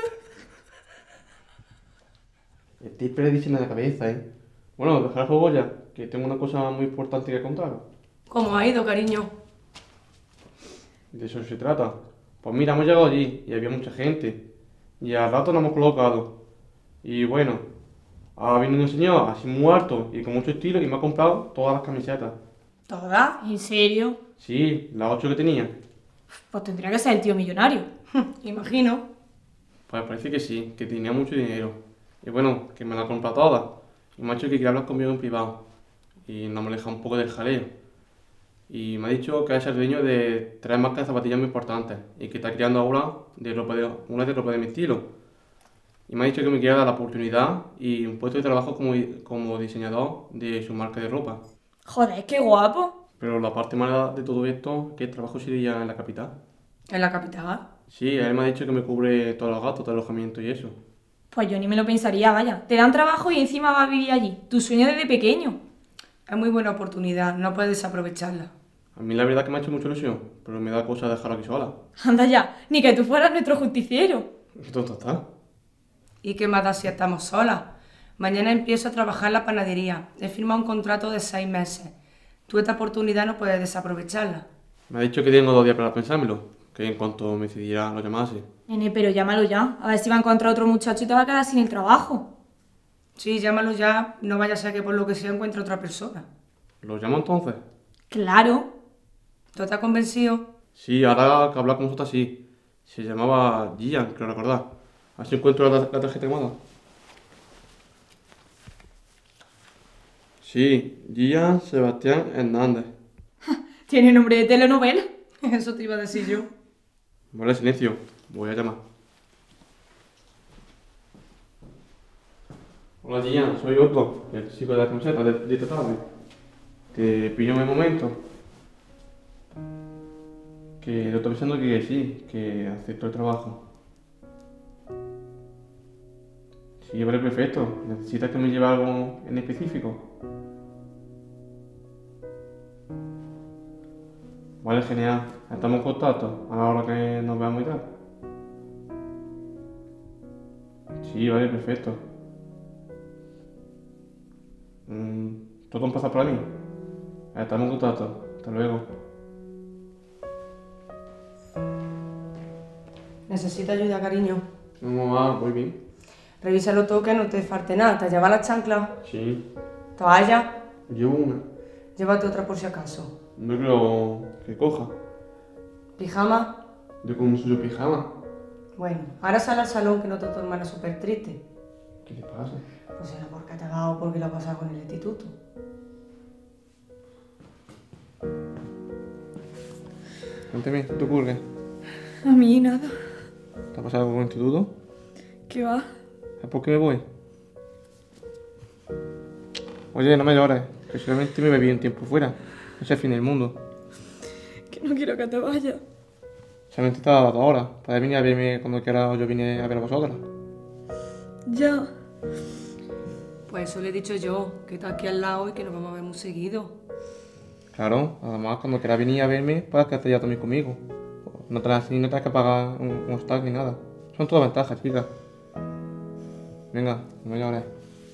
Estoy prediciendo en la cabeza, ¿eh? Bueno, dejar el juego ya, que tengo una cosa muy importante que contaros. ¿Cómo ha ido, cariño? De eso se trata. Pues mira, hemos llegado allí y había mucha gente. Y al rato nos hemos colocado. Y bueno, ha venido un señor así muy alto y con mucho estilo y me ha comprado todas las camisetas. ¿Todas? ¿En serio? Sí, las 8 que tenía. Pues tendría que ser el tío millonario. Imagino. Pues parece que sí, que tenía mucho dinero. Y bueno, que me las ha comprado todas. Y me ha dicho que quiere hablar conmigo en privado. Y no me deja un poco del jaleo. Y me ha dicho que es el dueño de 3 marcas de zapatillas muy importantes. Y que está creando ahora una de ropa de mi estilo. Y me ha dicho que me quiere dar la oportunidad y un puesto de trabajo como diseñador de su marca de ropa. Joder, qué guapo. Pero la parte mala de todo esto es que el trabajo sería en la capital. ¿En la capital? Sí, él me ha dicho que me cubre todos los gastos de alojamiento y eso. Pues yo ni me lo pensaría, vaya. Te dan trabajo y encima vas a vivir allí. Tu sueño desde pequeño. Es muy buena oportunidad, no puedes desaprovecharla. A mí la verdad que me ha hecho mucha ilusión, pero me da cosa dejarlo aquí sola. Anda ya, ni que tú fueras nuestro justiciero. ¿Qué tonto está? ¿Y qué más da si estamos solas? Mañana empiezo a trabajar en la panadería. He firmado un contrato de 6 meses. Tú esta oportunidad no puedes desaprovecharla. Me ha dicho que tengo 2 días para pensármelo, que en cuanto me decidiera lo llamase. Nene, pero llámalo ya. A ver si va a encontrar otro muchacho y te va a quedar sin el trabajo. Sí, llámalo ya. No vaya a ser que por lo que sea encuentre otra persona. ¿Lo llamo entonces? Claro. ¿Tú estás convencido? Sí, ahora que hablar con vosotros sí. Se llamaba Gian, creo recordar. A ver si encuentro la tarjeta llamada. Sí, Gian Sebastián Hernández. Tiene nombre de telenovela. Eso te iba a decir yo. Vale, silencio. Voy a llamar. Hola Gian, soy Otto, el chico de la camiseta de esta tarde. Te pillo en el momento. Que lo estoy pensando que sí, que acepto el trabajo. Sí, vale, perfecto. ¿Necesitas que me lleve algo en específico? Vale, genial. Estamos en contacto a la hora que nos veamos y tal. Sí, vale, perfecto. ¿Todo un pasa para mí? Estamos en contacto. Hasta luego. ¿Necesitas ayuda, cariño? ¿Cómo va? Muy bien. Revísalo todo, que no te falte nada. ¿Te llevas las chanclas? Sí. ¿Toalla? Llevo una. Llévate otra por si acaso. No creo que coja. ¿Pijama? Yo con un suyo pijama. Bueno, ahora sal al salón, que noto a tu hermana súper triste. ¿Qué le pasa? Pues será porque te ha dado porque lo ha pasado con el instituto. Cuéntame, ¿qué te ocurre? A mí nada. ¿Te ha pasado algo con el instituto? ¿Qué va? ¿Es por qué me voy? Oye, no me llores, que solamente me bebí un tiempo fuera. No es el fin del mundo. Que no quiero que te vayas. Solamente te ha dado ahora. Puedes venir a verme cuando quiera o yo vine a ver a vosotras. Ya. Pues eso le he dicho yo, que está aquí al lado y que nos vamos a ver muy seguido. Claro, además cuando quieras venir a verme, puedes quedarte ya también conmigo. No tienes que pagar un hostal ni nada. Son todas ventajas, chicas. Venga, no me llores.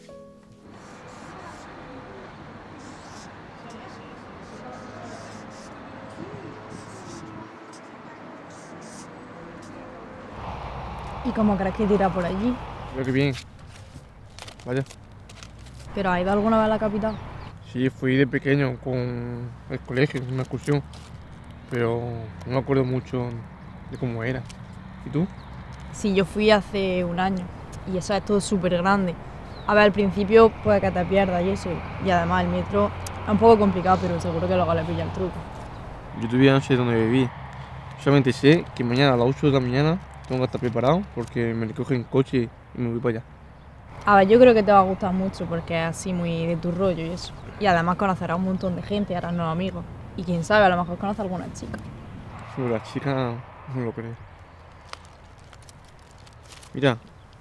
¿Y cómo crees que te irá por allí? Creo que bien. Vaya. ¿Pero has ido alguna vez a la capital? Sí, fui de pequeño con el colegio, en una excursión. Pero no me acuerdo mucho de cómo era. ¿Y tú? Sí, yo fui hace un año. Y eso es todo súper grande. A ver, al principio puede que te pierdas y eso. Y además el metro Es un poco complicado, pero seguro que luego le pilla el truco. Yo todavía no sé dónde vivir. Solamente sé que mañana a las 8 de la mañana tengo que estar preparado porque me recogen en coche y me voy para allá. A ver, yo creo que te va a gustar mucho porque es así muy de tu rollo y eso. Y además conocerás un montón de gente y harás nuevos amigos. Y quién sabe, a lo mejor conoces a alguna chica. Sobre la chica no lo creo. Mira.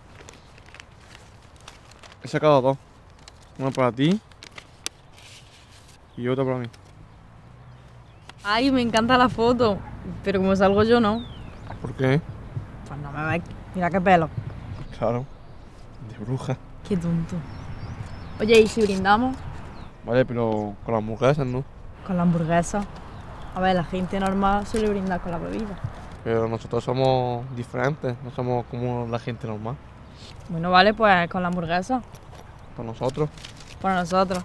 He sacado dos. Una para ti y otra para mí. Ay, me encanta la foto. Pero como salgo yo, ¿no? ¿Por qué? Pues no me ves. Mira qué pelo. Claro. De bruja. Qué tonto. Oye, ¿y si brindamos? Vale, pero con las hamburguesas no. Con la hamburguesa. A ver, la gente normal suele brindar con la bebida. Pero nosotros somos diferentes, no somos como la gente normal. Bueno, vale, pues con la hamburguesa. Para nosotros. Para nosotros.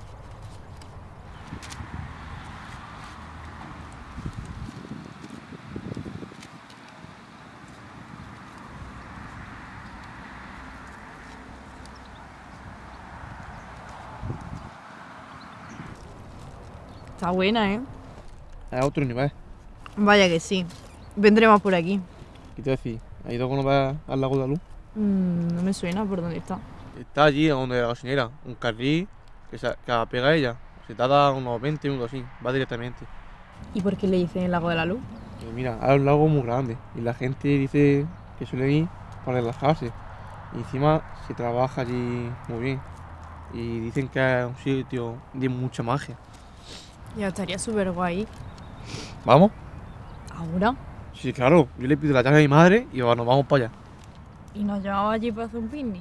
Está buena, ¿eh? Es otro nivel. Vaya que sí. Vendremos por aquí. ¿Qué te decís? ¿Has ido alguna vez al lago de la luz? No me suena por dónde está. Está allí, donde la gasolinera. Un carril que la pega ella. Se tarda unos 20 minutos así. Va directamente. ¿Y por qué le dicen el lago de la luz? Mira, es un lago muy grande. Y la gente dice que suele ir para relajarse. Y encima se trabaja allí muy bien. Y dicen que es un sitio de mucha magia. Ya estaría súper guay. ¿Vamos? ¿Ahora? Sí, claro. Yo le pido la llave a mi madre y nos vamos para allá. ¿Y nos llevamos allí para hacer un picnic?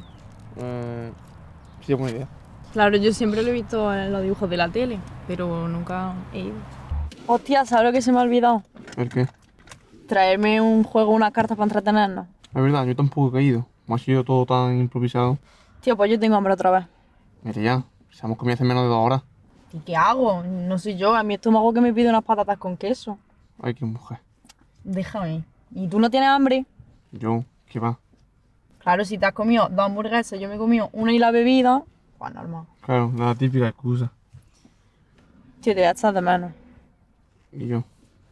Sí, es buena idea. Claro, yo siempre lo he visto en los dibujos de la tele, pero nunca he ido. Hostia, ¿sabes lo que se me ha olvidado? ¿El qué? Traerme un juego, una carta para entretenernos. Es verdad, yo tampoco he caído. Como ha sido todo tan improvisado. Tío, pues yo tengo hambre otra vez. Mira ya, se hemos comido hace menos de 2 horas. ¿Y qué hago? No soy yo, a mi estómago que me pide unas patatas con queso. Ay, qué mujer. Déjame. ¿Y tú no tienes hambre? Yo, ¿qué va? Claro, si te has comido 2 hamburguesas, yo me he comido una y la bebida, pues normal. Claro, la típica excusa. Tío, te voy a echar de menos. Y yo.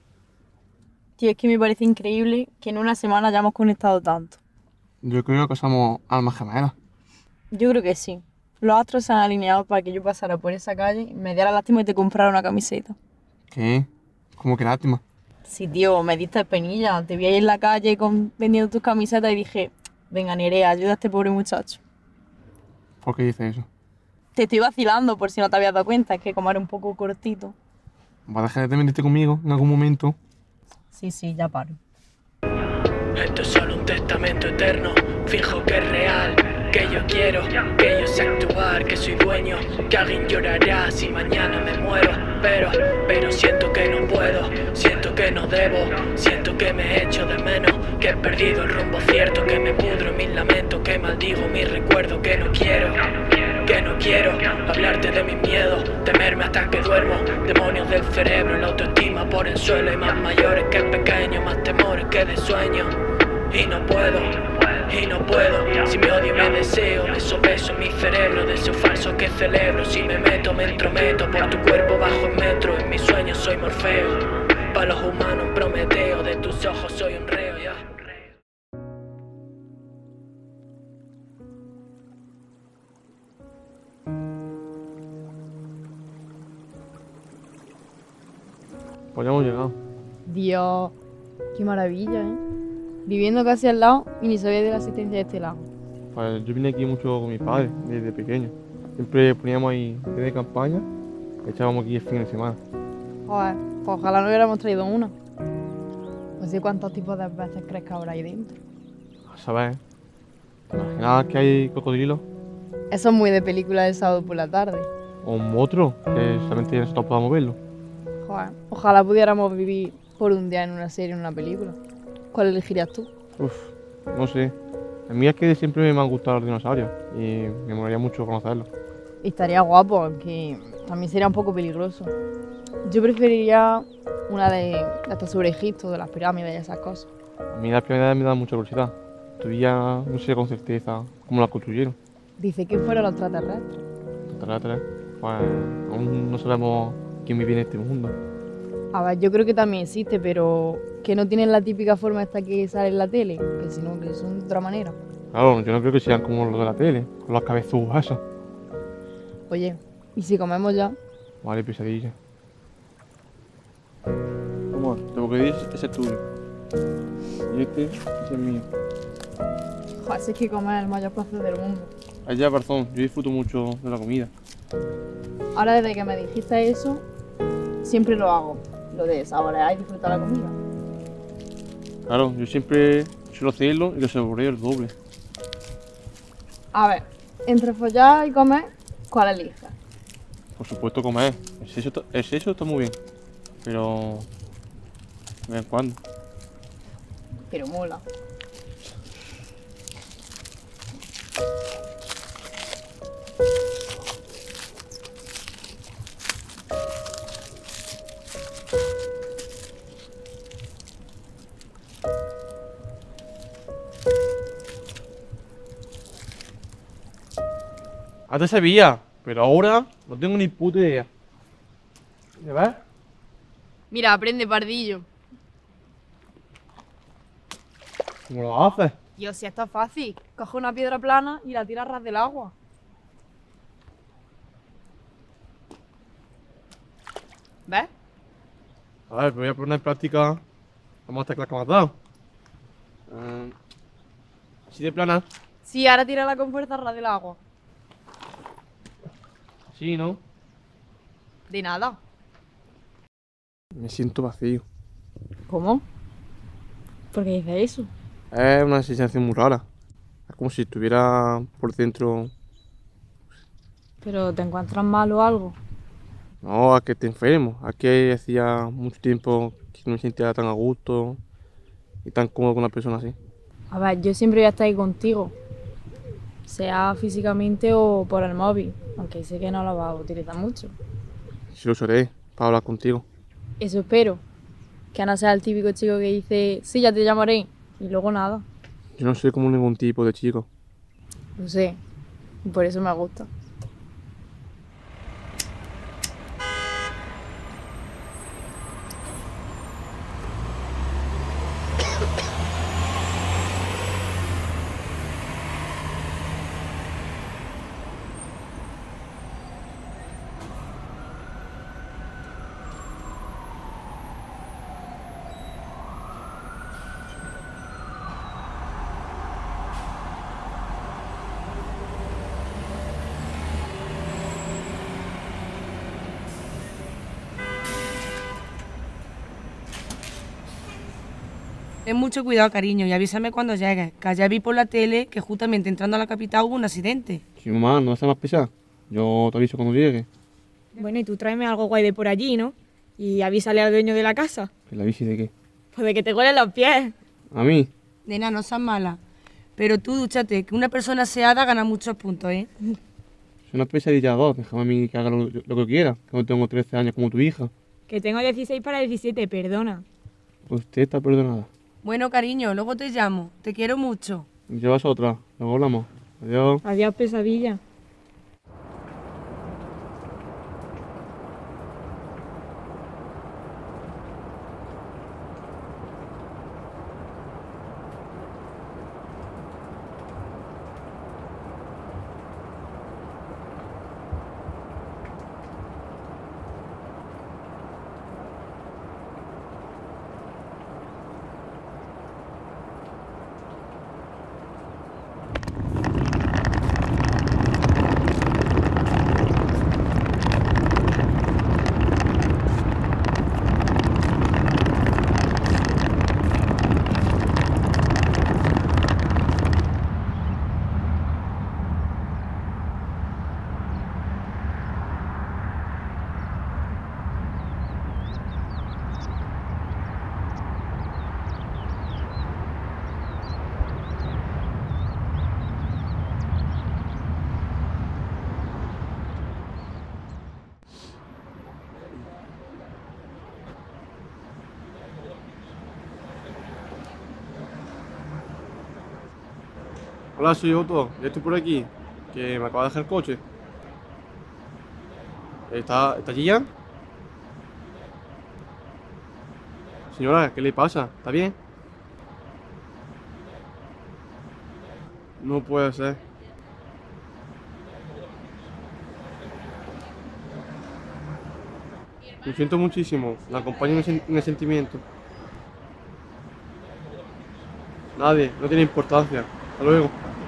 Tío, es que me parece increíble que en una semana hayamos conectado tanto. Yo creo que somos almas gemelas. Yo creo que sí. Los astros se han alineado para que yo pasara por esa calle, me diera lástima y te comprara una camiseta. ¿Qué? ¿Cómo que lástima? Sí, tío, me diste penilla. Te vi ahí en la calle vendiendo tus camisetas y dije, venga, Nerea, ayuda a este pobre muchacho. ¿Por qué dices eso? Te estoy vacilando por si no te habías dado cuenta, es que como era un poco cortito. ¿Vas a dejar de meterte conmigo en algún momento? Sí, ya paro. Esto es solo un testamento eterno, fijo que es real, que yo quiero, que yo sé actuar, que soy dueño, que alguien llorará si mañana me muero, pero siento que no puedo, siento que no debo, siento que me echo de menos, que he perdido el rumbo cierto, que me pudro en mis lamentos, que maldigo mis recuerdos, que no quiero hablarte de mis miedos, temerme hasta que duermo, demonios del cerebro, la autoestima por el suelo y más mayores que el pequeño, más temores que de sueño. Y no puedo, si me odio y me deseo, me sopeso en mi cerebro, deseo falso que celebro, si me meto me entrometo, por tu cuerpo bajo el metro, en mis sueños soy Morfeo, para los humanos Prometeo, de tus ojos soy un reo, ya. Pues ya hemos llegado. Dios, qué maravilla, ¿eh? Viviendo casi al lado y ni sabía de la existencia de este lago. Pues yo vine aquí mucho con mis padres, desde pequeño. Siempre poníamos ahí de campaña y echábamos aquí el fin de semana. Joder, pues ojalá no hubiéramos traído uno. No sé cuántos tipos de peces crees que habrá ahí dentro. A saber, ¿te imaginas que hay cocodrilos? Eso es muy de película del sábado por la tarde. O un monstruo, que solamente nosotros podamos verlo. Joder, ojalá pudiéramos vivir por un día en una serie o en una película. ¿Cuál elegirías tú? Uf, no sé. A mí es que siempre me han gustado los dinosaurios y me molaría mucho conocerlos. Y estaría guapo, aunque también sería un poco peligroso. Yo preferiría una de estas sobre Egipto, de las pirámides y esas cosas. A mí las pirámides me dan mucha curiosidad. Todavía no sé con certeza cómo las construyeron. Dice que fueron los extraterrestres. ¿Extraterrestres? Pues aún no sabemos quién vive en este mundo. A ver, yo creo que también existe, pero que no tienen la típica forma esta que sale en la tele, que sino que son de otra manera. Claro, yo no creo que sean como los de la tele, con los cabezudos esos. Oye, ¿y si comemos ya? Vale, pesadilla. Amor, te bocadillo ese es tuyo. Y ese es mío. Joder, si es que comer es el mayor placer del mundo. Allá, razón, yo disfruto mucho de la comida. Ahora desde que me dijiste eso, siempre lo hago. Lo de saborear y disfrutar la comida. Claro, yo siempre suelo hacerlo y lo saboreo el doble. A ver, entre follar y comer, ¿cuál eliges? Por supuesto comer. El sexo está muy bien. Pero... de vez en cuando. Pero mola. Antes sabía, pero ahora no tengo ni puta idea. ¿De ver? Mira, aprende, pardillo. ¿Cómo lo haces? Yo, si esto es fácil. Coge una piedra plana y la tiras a ras del agua. ¿Ves? A ver, voy a poner en práctica las teclas que me has dado. Así de plana. Sí, ahora tírala con fuerza a ras del agua. Sí, ¿no? De nada. Me siento vacío. ¿Cómo? ¿Por qué dices eso? Es una sensación muy rara. Es como si estuviera por dentro... ¿Pero te encuentras mal o algo? No, a que te enfermo. A que hacía mucho tiempo que no me sentía tan a gusto y tan cómodo con una persona así. A ver, yo siempre voy a estar ahí contigo. Sea físicamente o por el móvil. Aunque sé que no lo vas a utilizar mucho. Sí lo usaré para hablar contigo. Eso espero. Que no sea el típico chico que dice, sí, ya te llamaré. Y luego nada. Yo no soy como ningún tipo de chico. Lo sé. Y por eso me gusta. Ten mucho cuidado, cariño, y avísame cuando llegues, que ayer vi por la tele que justamente entrando a la capital hubo un accidente. Sí, mamá, no seas más pesada. Yo te aviso cuando llegue. Bueno, y tú tráeme algo guay de por allí, ¿no? Y avísale al dueño de la casa. ¿Que la avise de qué? Pues de que te huelen los pies. ¿A mí? Nena, no seas mala. Pero tú dúchate, que una persona aseada gana muchos puntos, ¿eh? Soy una pesadilla dos. Déjame a mí que haga lo que quiera. Que no tengo 13 años como tu hija. Que tengo 16 para 17, perdona. Usted está perdonada. Bueno, cariño, luego te llamo. Te quiero mucho. Y llevas otra. Luego hablamos. Adiós. Adiós, pesadilla. Hola, soy Otto. Ya estoy por aquí. Que me acaba de dejar el coche. ¿Está allí ya? Señora, ¿qué le pasa? ¿Está bien? No puede ser. Lo siento muchísimo. La acompaño en el sentimiento. Nadie, no tiene importancia. Hasta luego.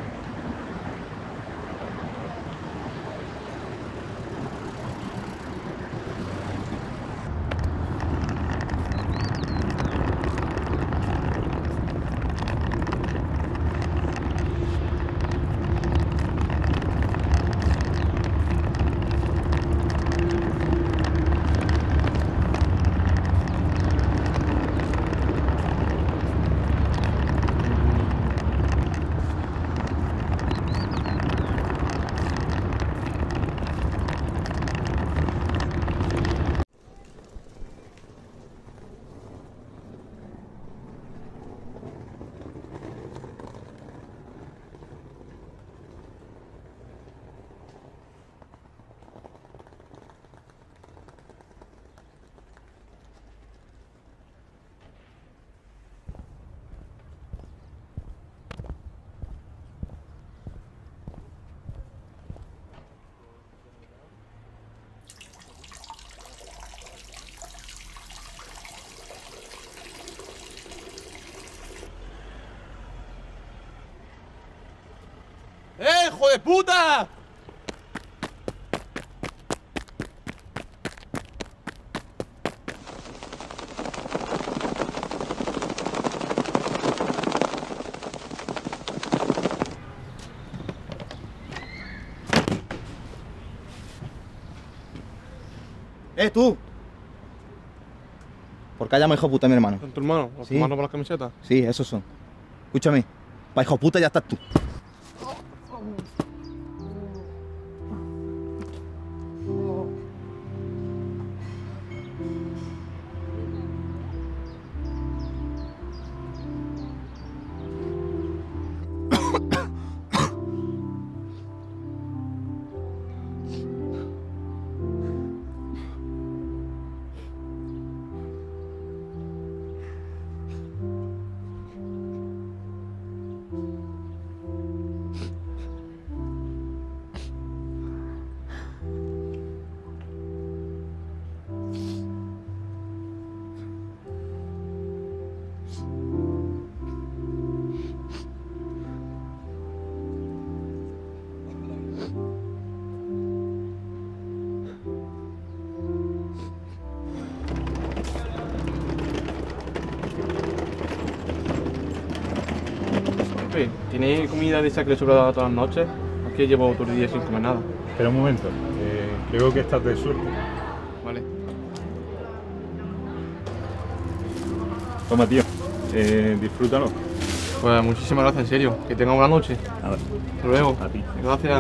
¡Hijo de puta! Tú. ¿Por qué llama hijo puta a mi hermano? ¿Con tu hermano? ¿O tu ¿Sí? hermano por las camisetas? Sí, esos son. Escúchame, pa' hijo puta ya estás tú. ¿Tiene comida de esa que le sobra todas las noches? Es que llevo otros días sin comer nada. Espera un momento, creo que estás de suerte. Vale. Toma, tío, disfrútalo. Pues muchísimas gracias, en serio. Que tenga buena noche. A ver. Hasta luego. A ti. Gracias.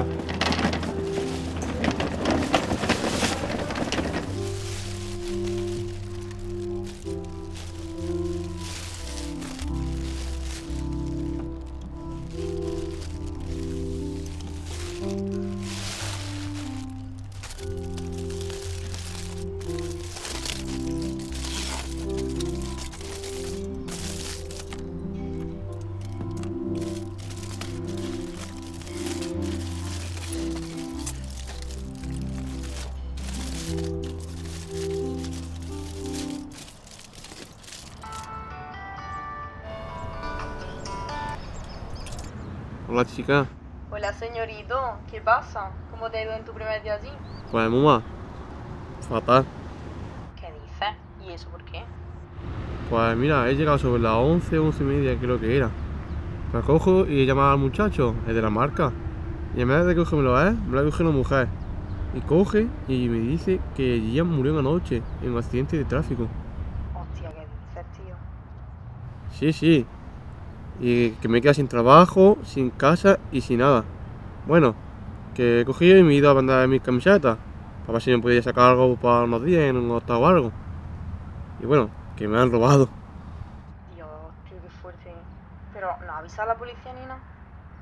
Hola, chica. Hola, señorito. ¿Qué pasa? ¿Cómo te ha ido en tu primer día allí? Pues, mamá, fatal. ¿Qué dices? ¿Y eso por qué? Pues mira, he llegado sobre las 11, 11:30, creo que era. Me cojo y he llamado al muchacho, el de la marca. Y en vez de cogérmelo a él, me lo coge una mujer. Y coge y me dice que ella murió anoche en un accidente de tráfico. Hostia, ¿qué dices, tío? Sí, sí. Y que me queda sin trabajo, sin casa y sin nada. Bueno, que he cogido y me he ido a vender mis camisetas. Para ver si me podía sacar algo para unos días en un hostal o algo. Y bueno, que me han robado. Dios, tío, qué fuerte. Pero, ¿no ha avisado a la policía ni nada?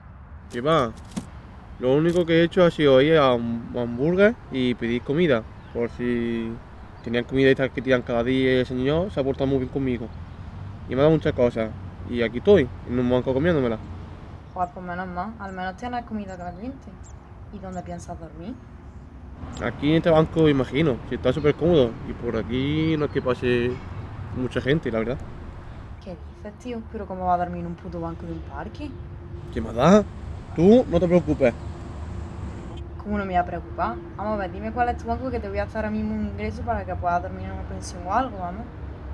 ¿Qué va? Lo único que he hecho ha sido ir a un hamburger y pedir comida. por si tenían comida y tal que tiran cada día. El señor se ha portado muy bien conmigo y me ha dado muchas cosas. Y aquí estoy, en un banco comiéndomela. Joder, pues menos mal, al menos tienes comida caliente. ¿Y dónde piensas dormir? Aquí en este banco, imagino, si está súper cómodo y por aquí no es que pase mucha gente, la verdad. ¿Qué dices, tío? ¿Pero cómo va a dormir en un puto banco de un parque? ¿Qué más da? Tú no te preocupes. ¿Cómo no me voy a preocupar? Vamos a ver, dime cuál es tu banco que te voy a hacer ahora mismo un ingreso para que puedas dormir en una pensión o algo, vamos.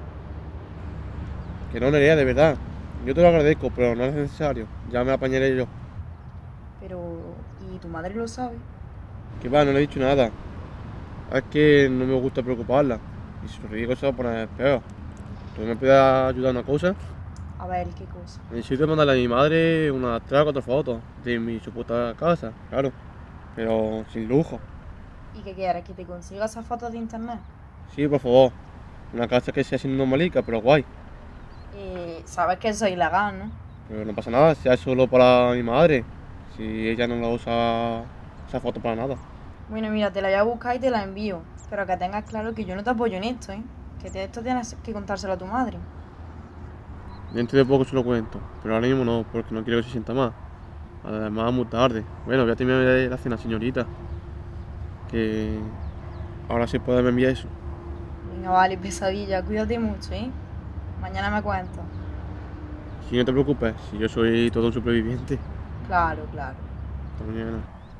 Que no, Nerea, de verdad. Yo te lo agradezco, pero no es necesario. Ya me apañaré yo. Pero... ¿y tu madre lo sabe? Que va, no le he dicho nada. Es que no me gusta preocuparla. Y si lo digo se va a poner peor. ¿Tú me puedes ayudar en una cosa? A ver, ¿qué cosa? Necesito mandarle a mi madre unas 3 o 4 fotos de mi supuesta casa, claro. Pero sin lujo. ¿Y qué quieres? ¿Que te consiga esas fotos de internet? Sí, por favor. Una casa que sea sin normalica, pero guay. Sabes que eso es ilegal, ¿no? Pero no pasa nada, sea solo para mi madre. Si ella no la usa esa foto para nada. Bueno, mira, te la voy a buscar y te la envío. Pero que tengas claro que yo no te apoyo en esto, ¿eh? Que esto tienes que contárselo a tu madre. Dentro de poco se lo cuento, pero ahora mismo no, porque no quiero que se sienta más. Además, muy tarde. Bueno, voy a terminar la cena, señorita. Que ahora sí puede me enviar eso. Venga, vale, pesadilla, cuídate mucho, ¿eh? Mañana me cuentas. Si no te preocupes, si yo soy todo un superviviente. Claro, claro. Hasta mañana.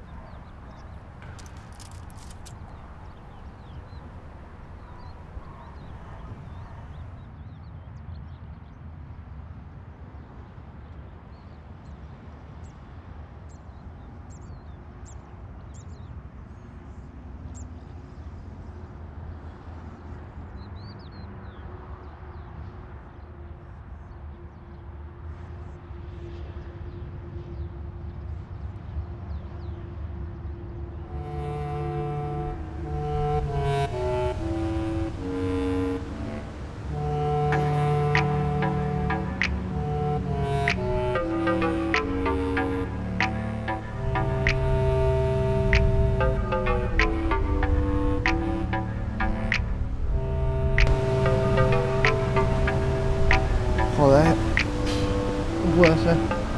Joder, no puede ser.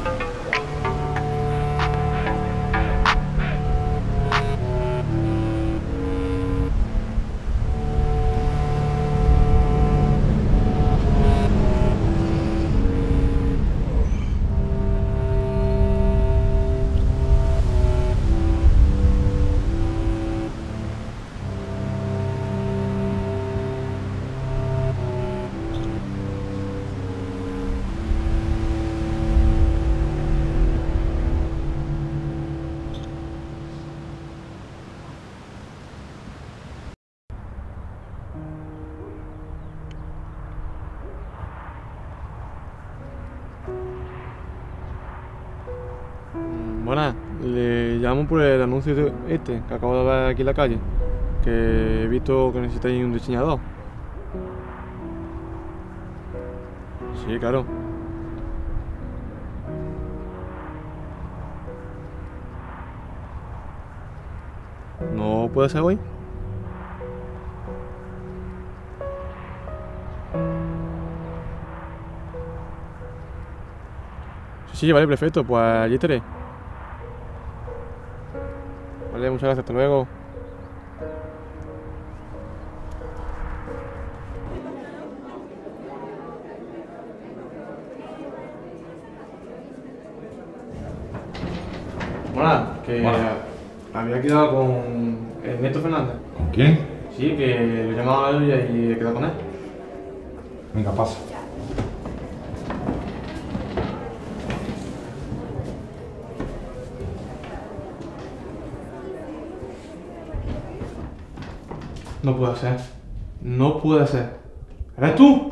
Buenas, le llamo por el anuncio que acabo de ver aquí en la calle, que he visto que necesitáis un diseñador. Sí, claro. ¿No puede ser hoy? Sí, vale, perfecto, pues allí estaré. Vale, muchas gracias, hasta luego. Hola, que había quedado con Ernesto Fernández. ¿Con quién? Sí, que lo llamaba a él y he quedado con él. Venga, pasa. No puede ser. No puede ser. ¿Eres tú?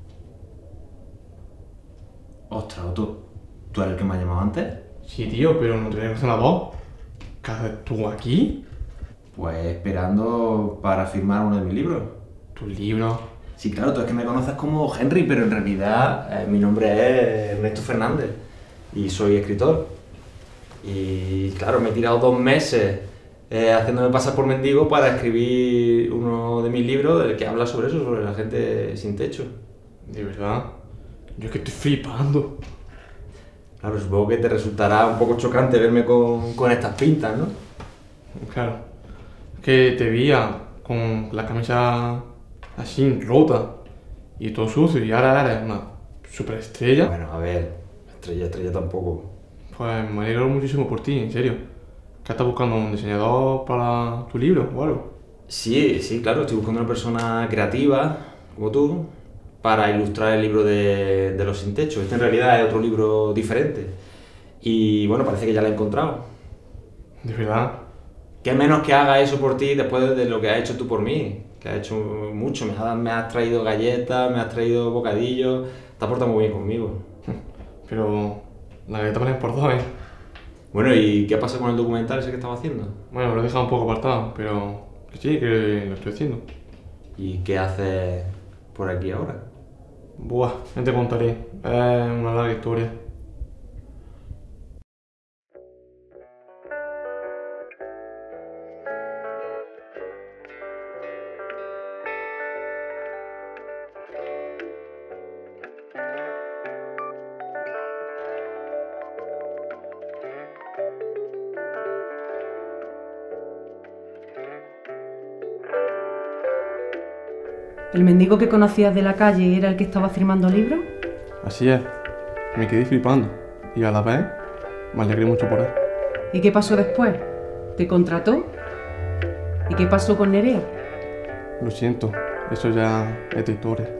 Ostras, ¿tú eres el que me ha llamado antes? Sí, tío, pero no tenía que hacer la voz. ¿Qué haces tú aquí? Pues esperando para firmar uno de mis libros. ¿Tu libro? Sí, claro, tú es que me conoces como Henry, pero en realidad mi nombre es Ernesto Fernández y soy escritor. Y claro, me he tirado 2 meses haciéndome pasar por mendigo para escribir uno de mis libros, el que habla sobre eso, sobre la gente sin techo. ¿De verdad? Yo es que estoy flipando. Claro, supongo que te resultará un poco chocante verme con estas pintas, ¿no? Claro. Es que te veía con la camisa así rota y todo sucio y ahora eres una superestrella. Bueno, a ver, estrella tampoco. Pues me alegro muchísimo por ti, en serio. ¿Qué estás buscando? ¿Un diseñador para tu libro o algo? Sí, claro, estoy buscando una persona creativa, como tú, para ilustrar el libro de Los Sin Techo. Este en realidad es otro libro diferente. Y bueno, parece que ya lo he encontrado. ¿De verdad? ¿Qué menos que haga eso por ti después de lo que has hecho tú por mí? Que has hecho mucho. Me has traído galletas, me has traído bocadillos. Te has portado muy bien conmigo. Pero la galleta me la por dos, ¿eh? Bueno, ¿y qué pasa con el documental ese que estaba haciendo? Bueno, lo he dejado un poco apartado, pero que sí, que lo estoy haciendo. ¿Y qué haces por aquí ahora? Buah, ya te contaré. Es una larga historia. ¿El mendigo que conocías de la calle era el que estaba firmando libros? Así es. Me quedé flipando. Y a la vez me alegré mucho por él. ¿Y qué pasó después? ¿Te contrató? ¿Y qué pasó con Nerea? Lo siento, eso ya es de historia.